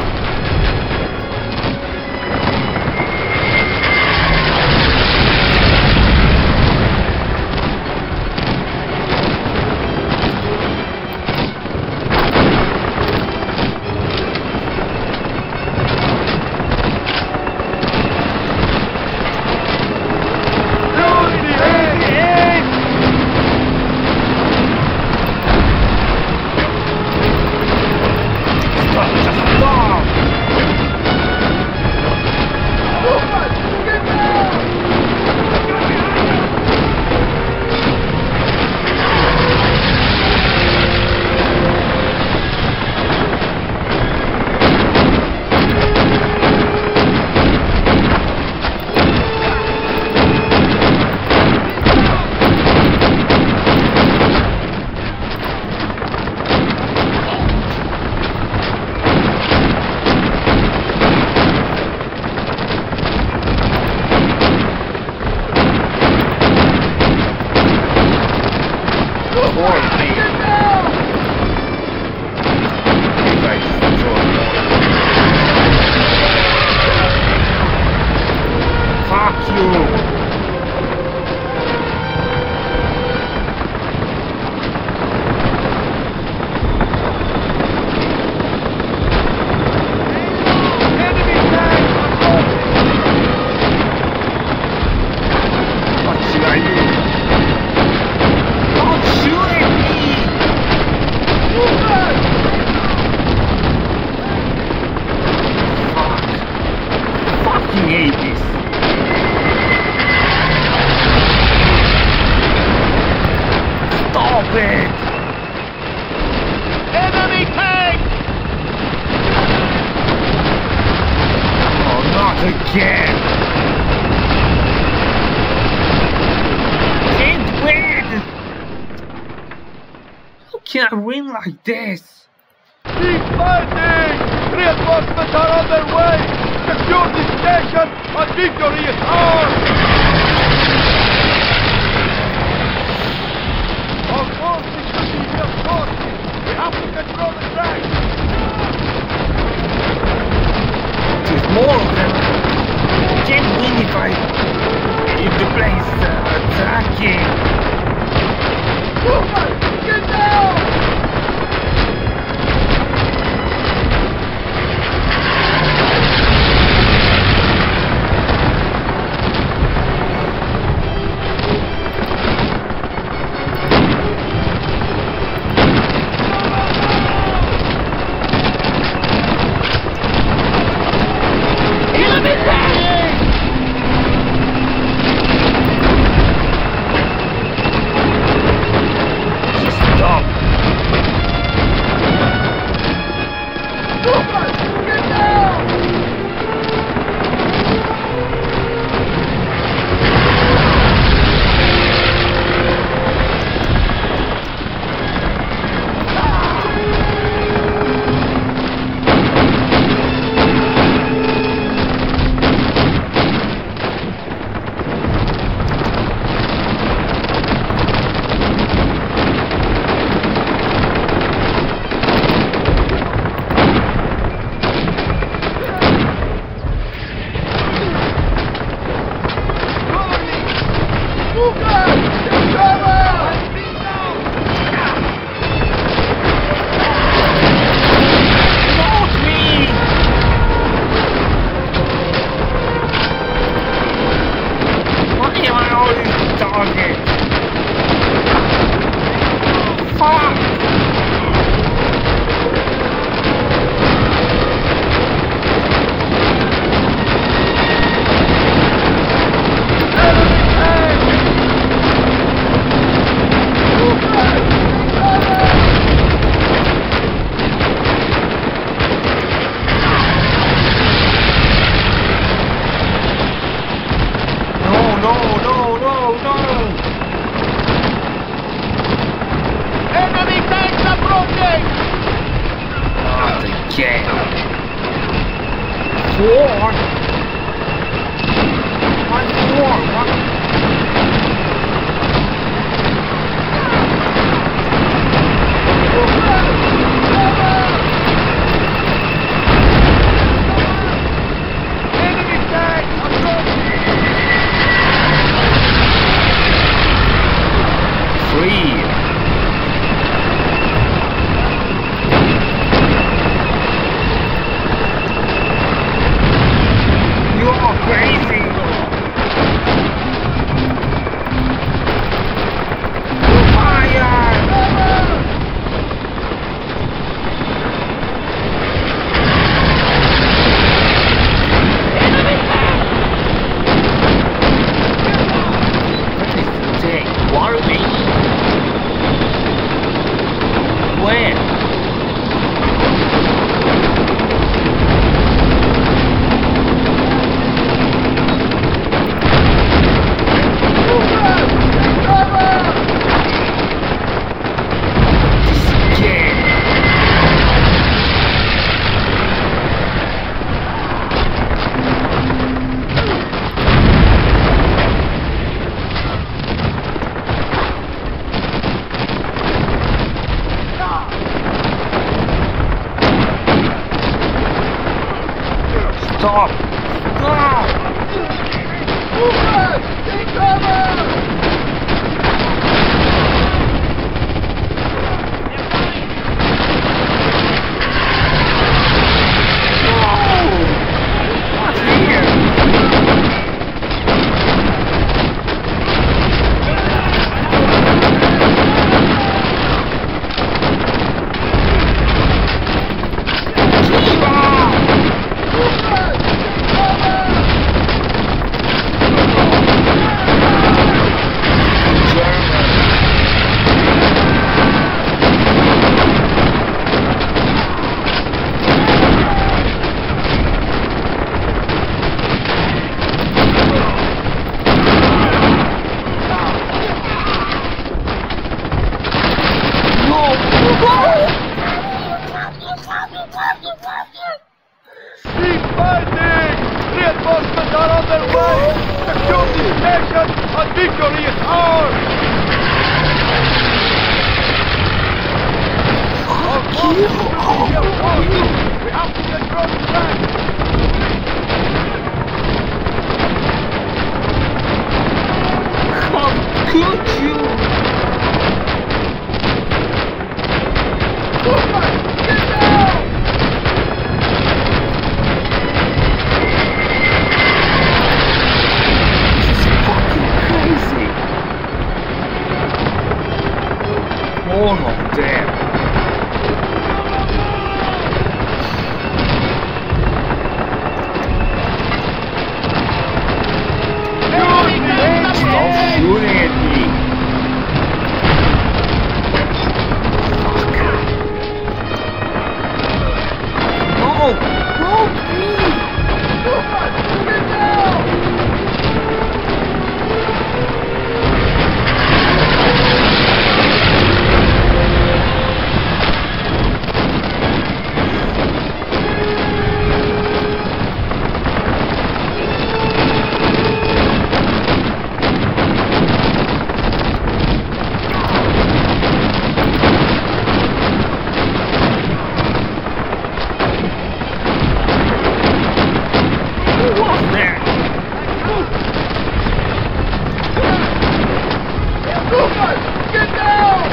Speaker 1: Again! Can't win! How can I win like this?
Speaker 4: Keep fighting! Reinforcements are on their way! Secure this station and victory is ours! Our forces will be here first! We have to control the track!
Speaker 1: There's more of them! Can't win if the place attacking!
Speaker 4: Lucas! Get down!
Speaker 1: more! One more!
Speaker 4: Enemy tank approaching!
Speaker 1: Free! You are crazy! Fire! Take water base. Where? Stop! Stop!
Speaker 4: Take cover!
Speaker 1: What's here?
Speaker 4: Keep fighting! Reinforcements are on their way! Secure this station and victory is ours! Our forces will be approaching! We have to get from the back!
Speaker 1: How could you?
Speaker 4: Get down!
Speaker 1: Fucking crazy! All of them! Stop shooting at me! No! No, please!
Speaker 4: Get down!
Speaker 1: Who was there?
Speaker 4: Get down!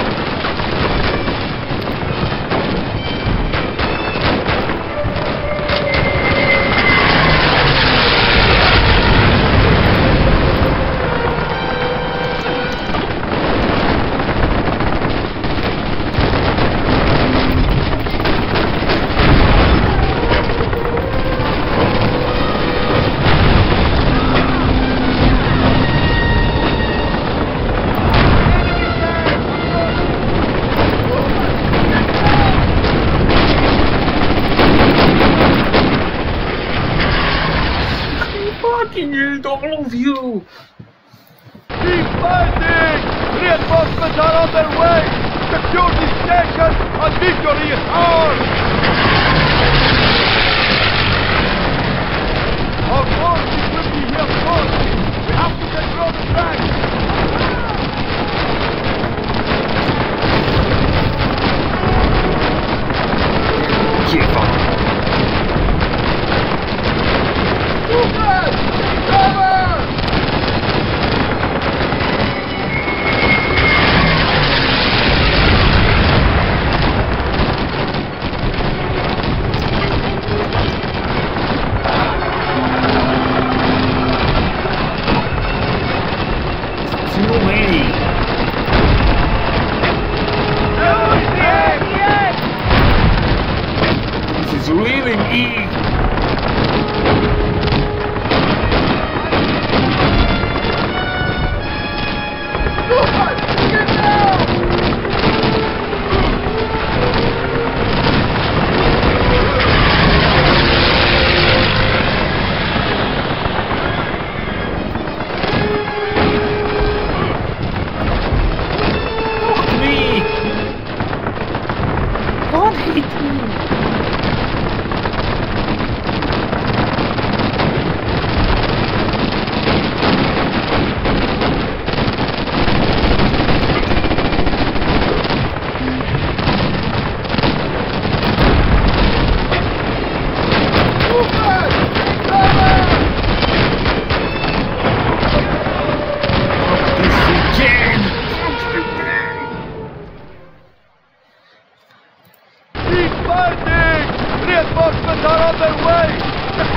Speaker 1: Fucking hell, all of you!
Speaker 4: Keep fighting! Reinforcements are on their way! Secure this station and victory is ours!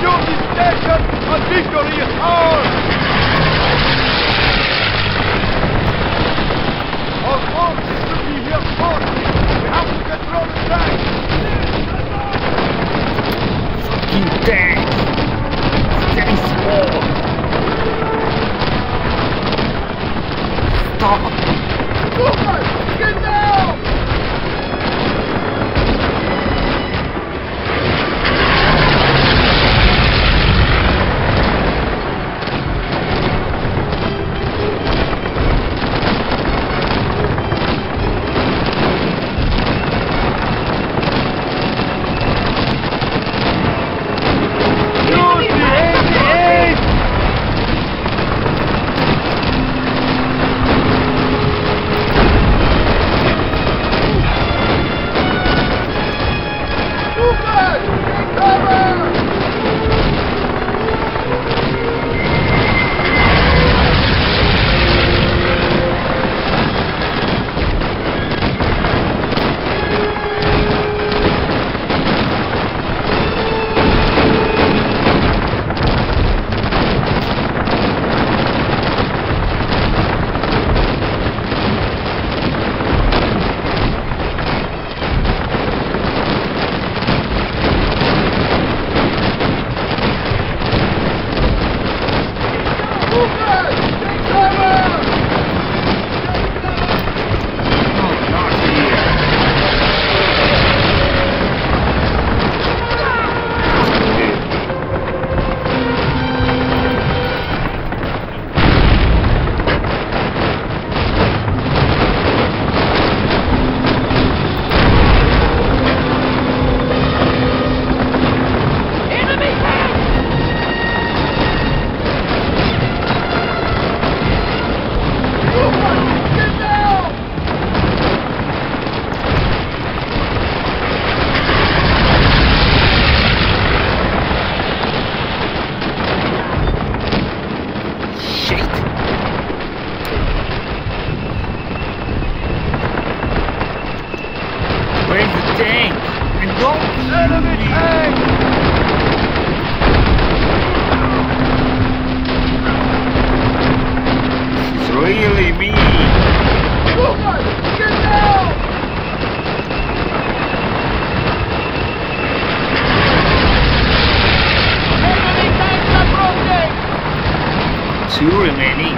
Speaker 4: Secure this station and victory is ours! Our forces will be here shortly! We have to control the tank!
Speaker 1: Fucking tank! Getting small! Stop!
Speaker 4: Lucas! Get down!
Speaker 1: Two remaining.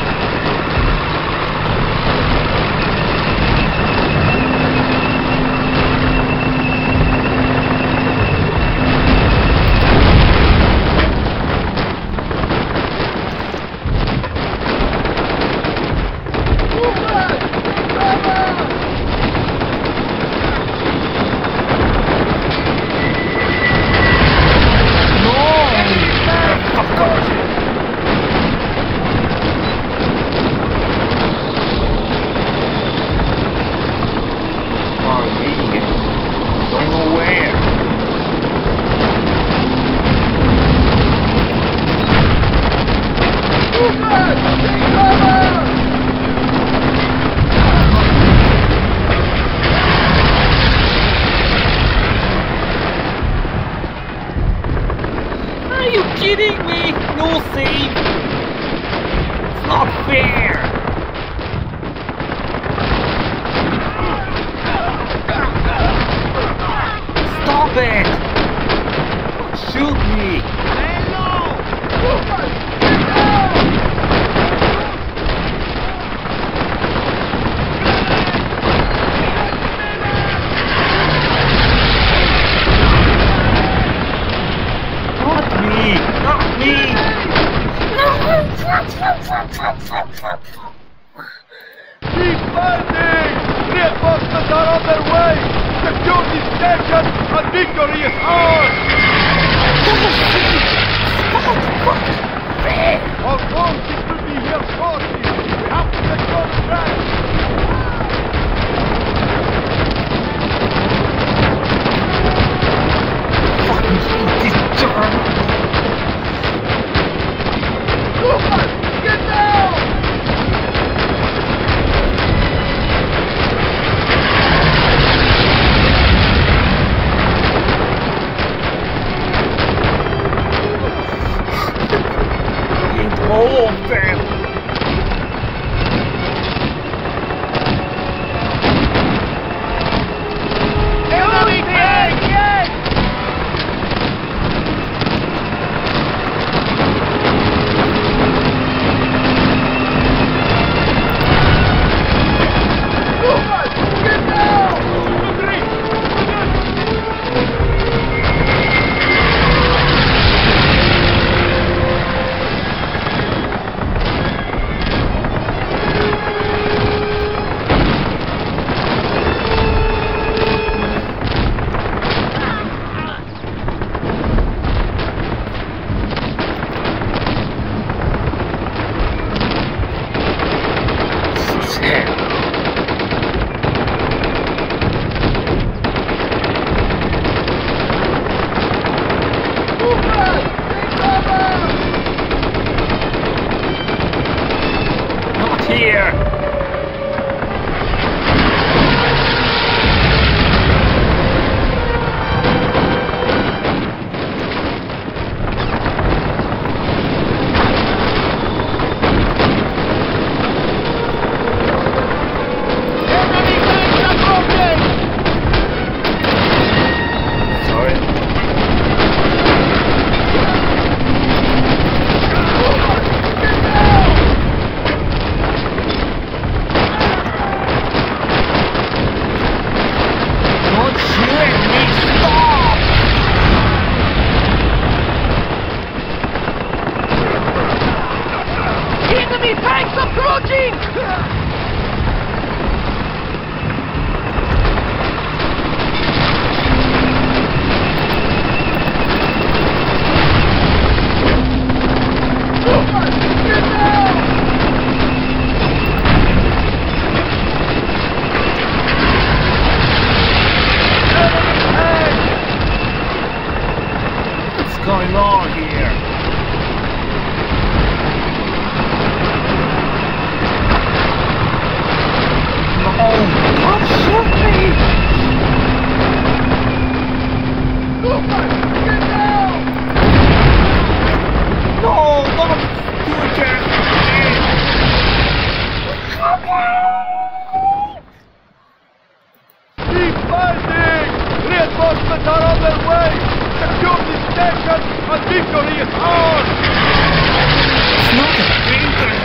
Speaker 1: Are you kidding me? No save! It's not fair! Stop it! Shoot me! Not me!
Speaker 4: Keep fighting! Reinforcements are on their way! Secure this station and victory is ours! Our forces will be here shortly! We have to secure the track!
Speaker 1: Fucking hate this German!
Speaker 4: Lucas! Get down!
Speaker 1: of them!
Speaker 3: Enemy tank!
Speaker 4: Reinforcements are on their way! Secure this station and victory is ours!
Speaker 1: It's not a dangerous.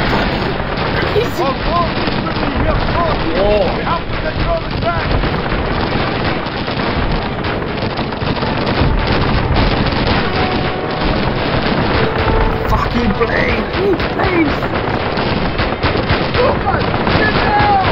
Speaker 4: Our forces will be here shortly!
Speaker 1: Whoa.
Speaker 4: We have to secure the track!
Speaker 1: Fucking plane! Planes!
Speaker 4: Lucas, get down!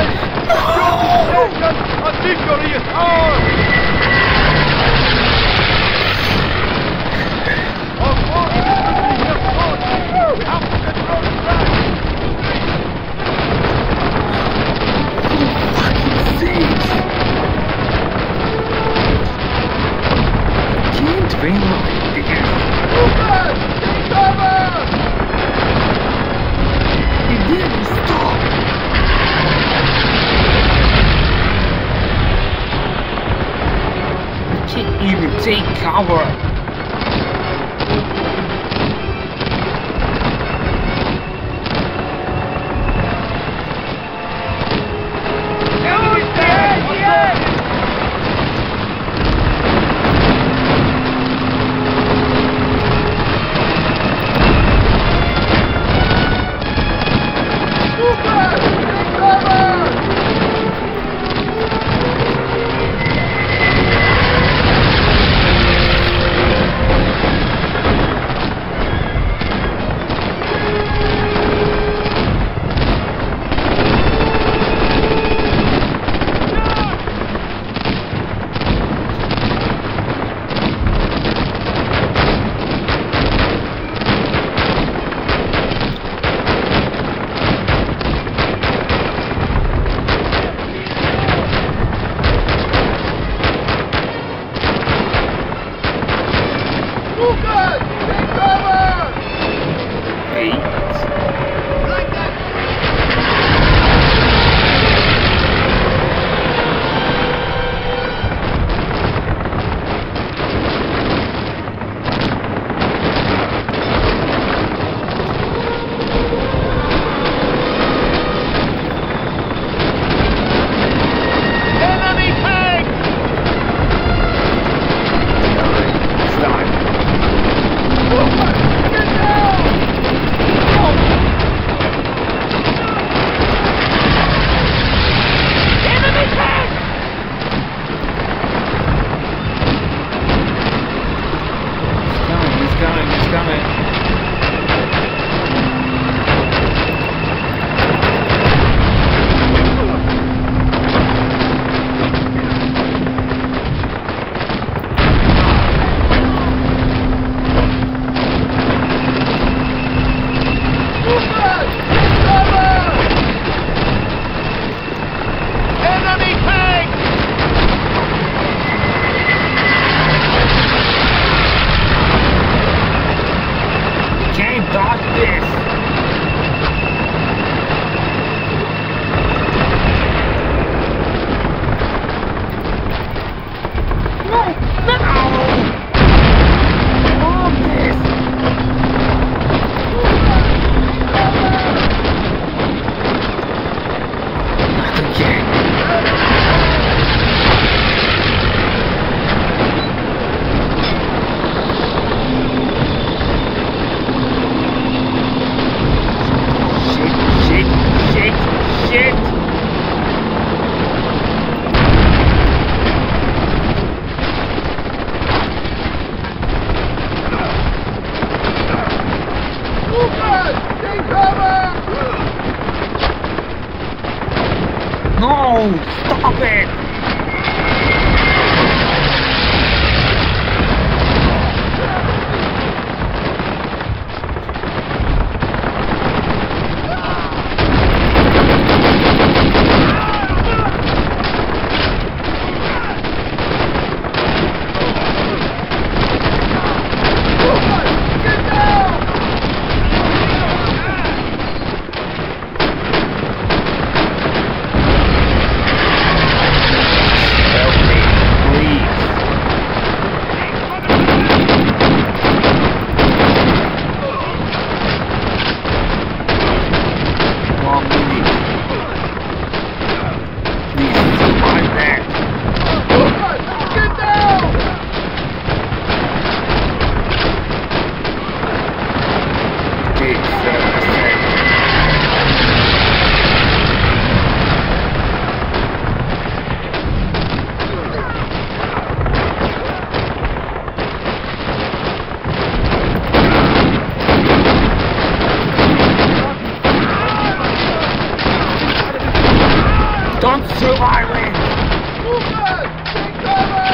Speaker 4: And victory is ours! Our forces will be reinforced! We have to control the track!
Speaker 1: Can't be like this.
Speaker 4: Lucas! Take cover!
Speaker 1: He didn't stop. Can't even take cover. No! Stop it! Don't survive it!
Speaker 4: Movement! Take cover!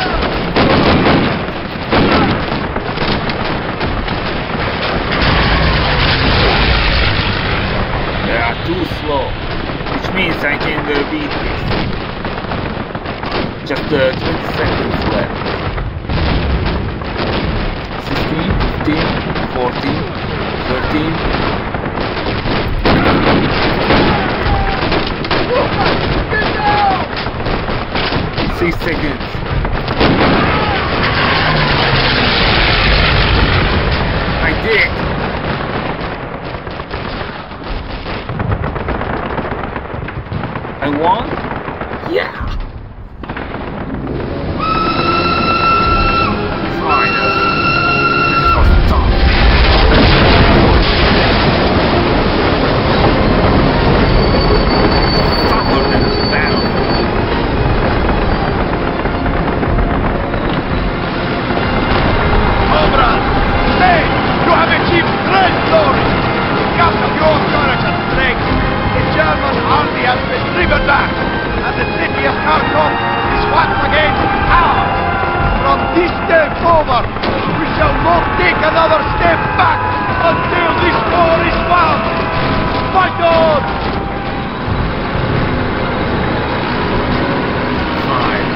Speaker 1: They are too slow, which means I can beat this. Just 20 seconds left. 16, 15, 14, 13. 6 seconds. I did. I won? Yeah. Finally. This was tough. Tougher than the battle.
Speaker 4: Comrades! Hey! You have achieved great glory! Because of your courage and strength, the German army has been driven back, and the city of Kharkov is once again ours! From this day forward, we shall not take another step back until this war is won! Fight on!
Speaker 1: Fine.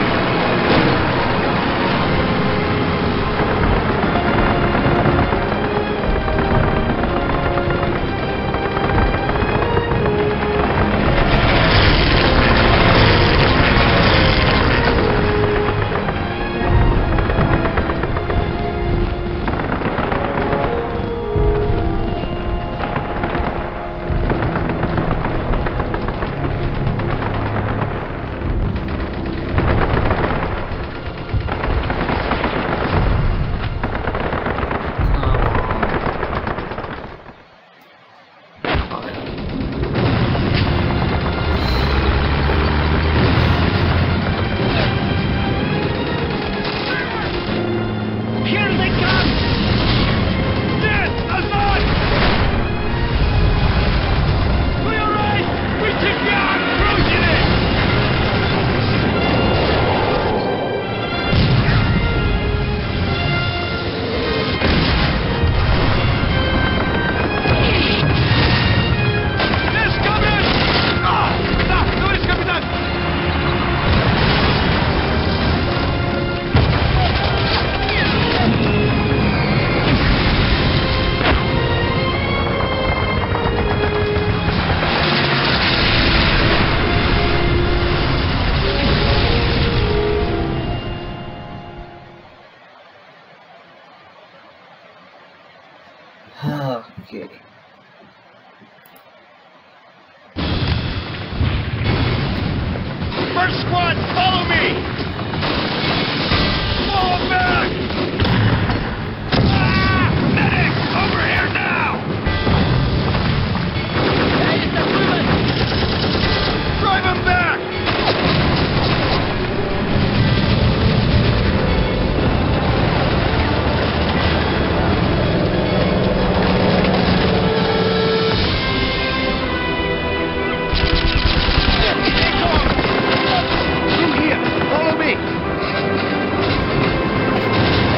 Speaker 1: Okay.
Speaker 3: First squad, follow me! Fall back! Ah! Medic! Over here now! Drive him back!
Speaker 4: Through here! Follow me!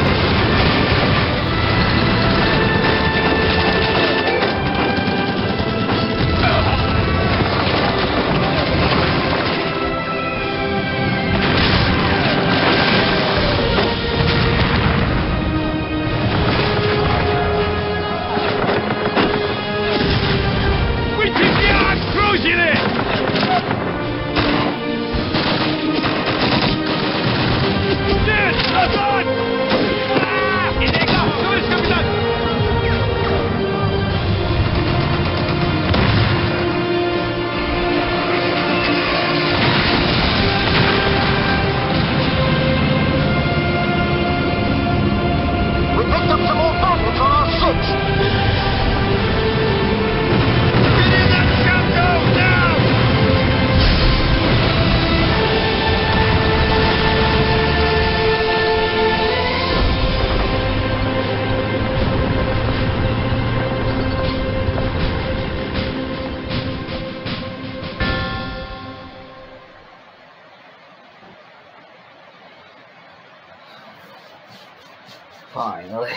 Speaker 1: Finally.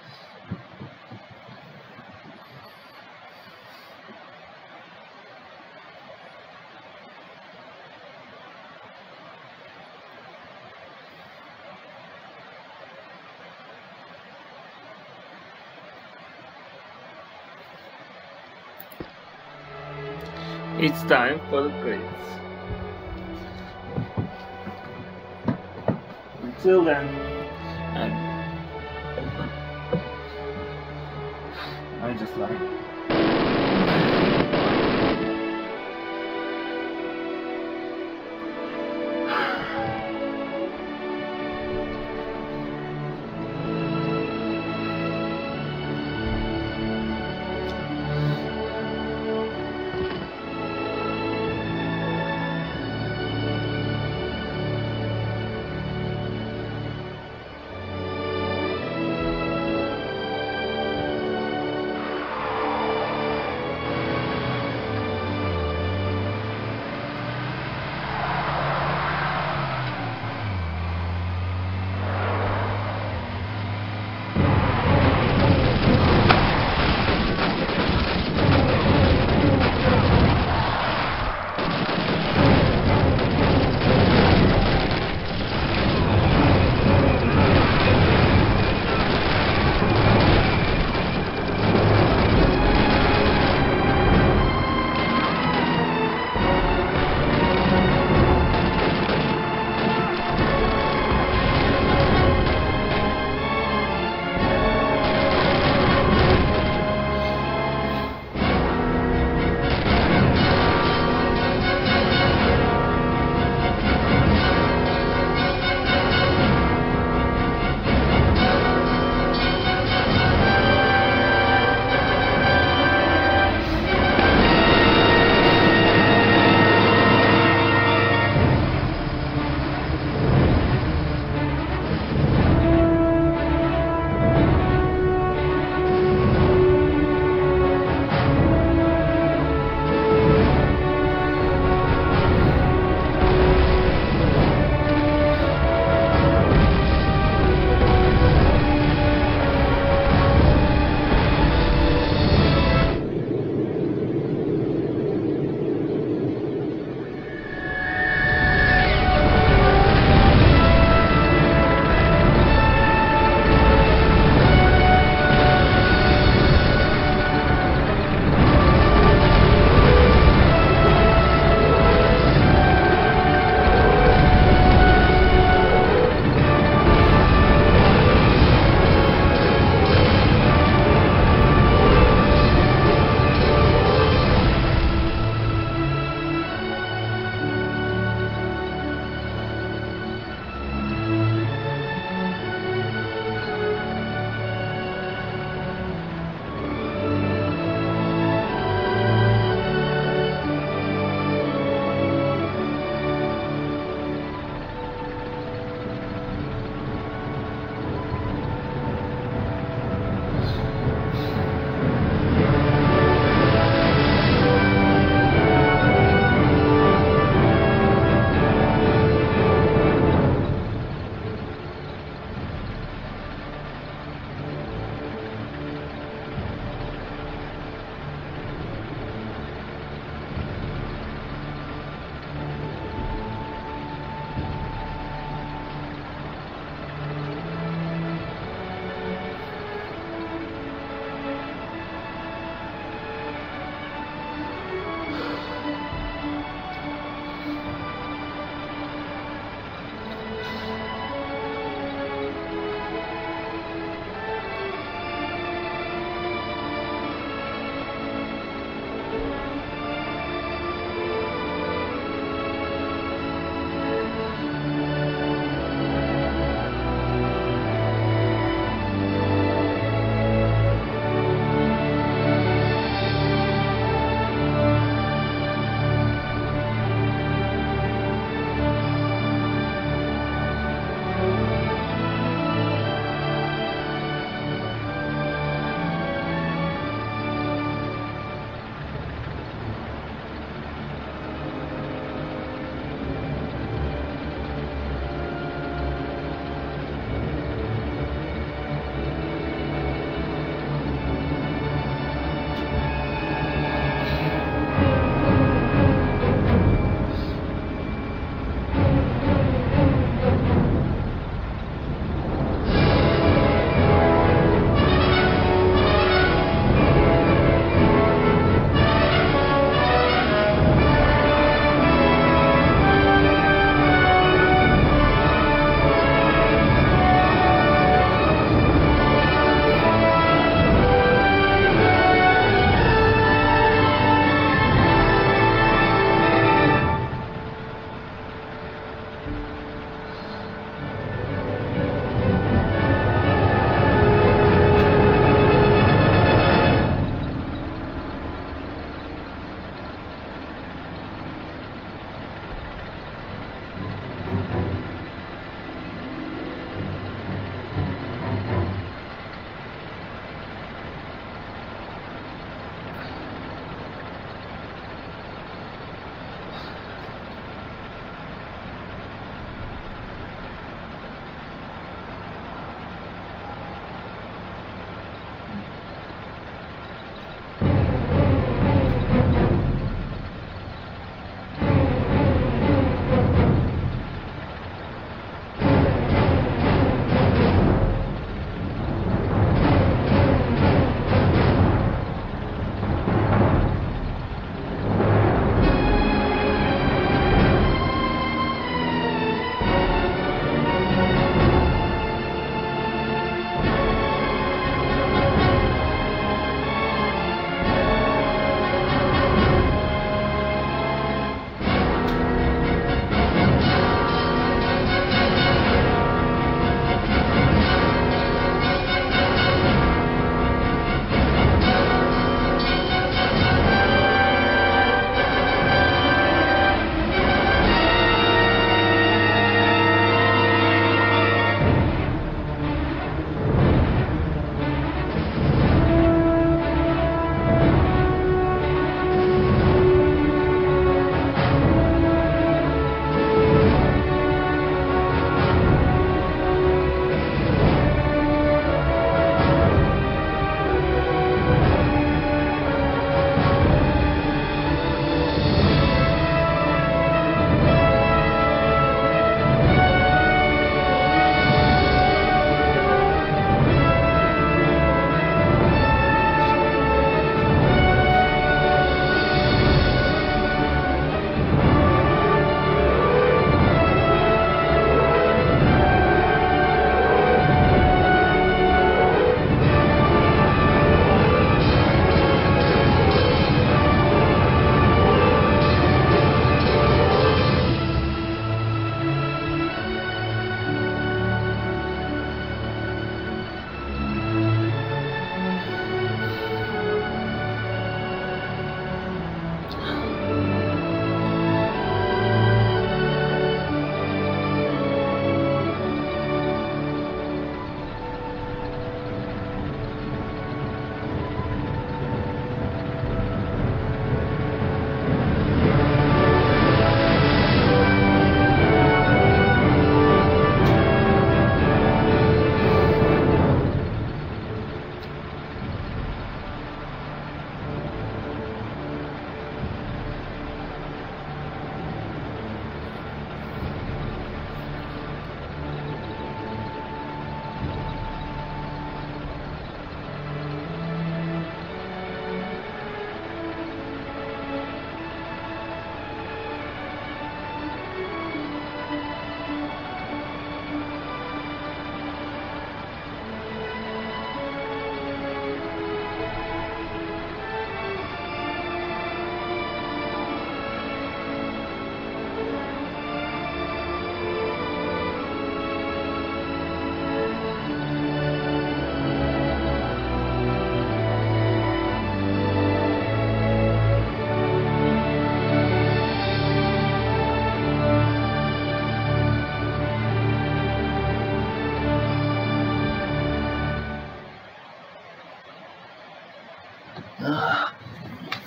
Speaker 1: It's time for the credits. Until then, I just like.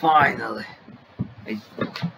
Speaker 1: Finally.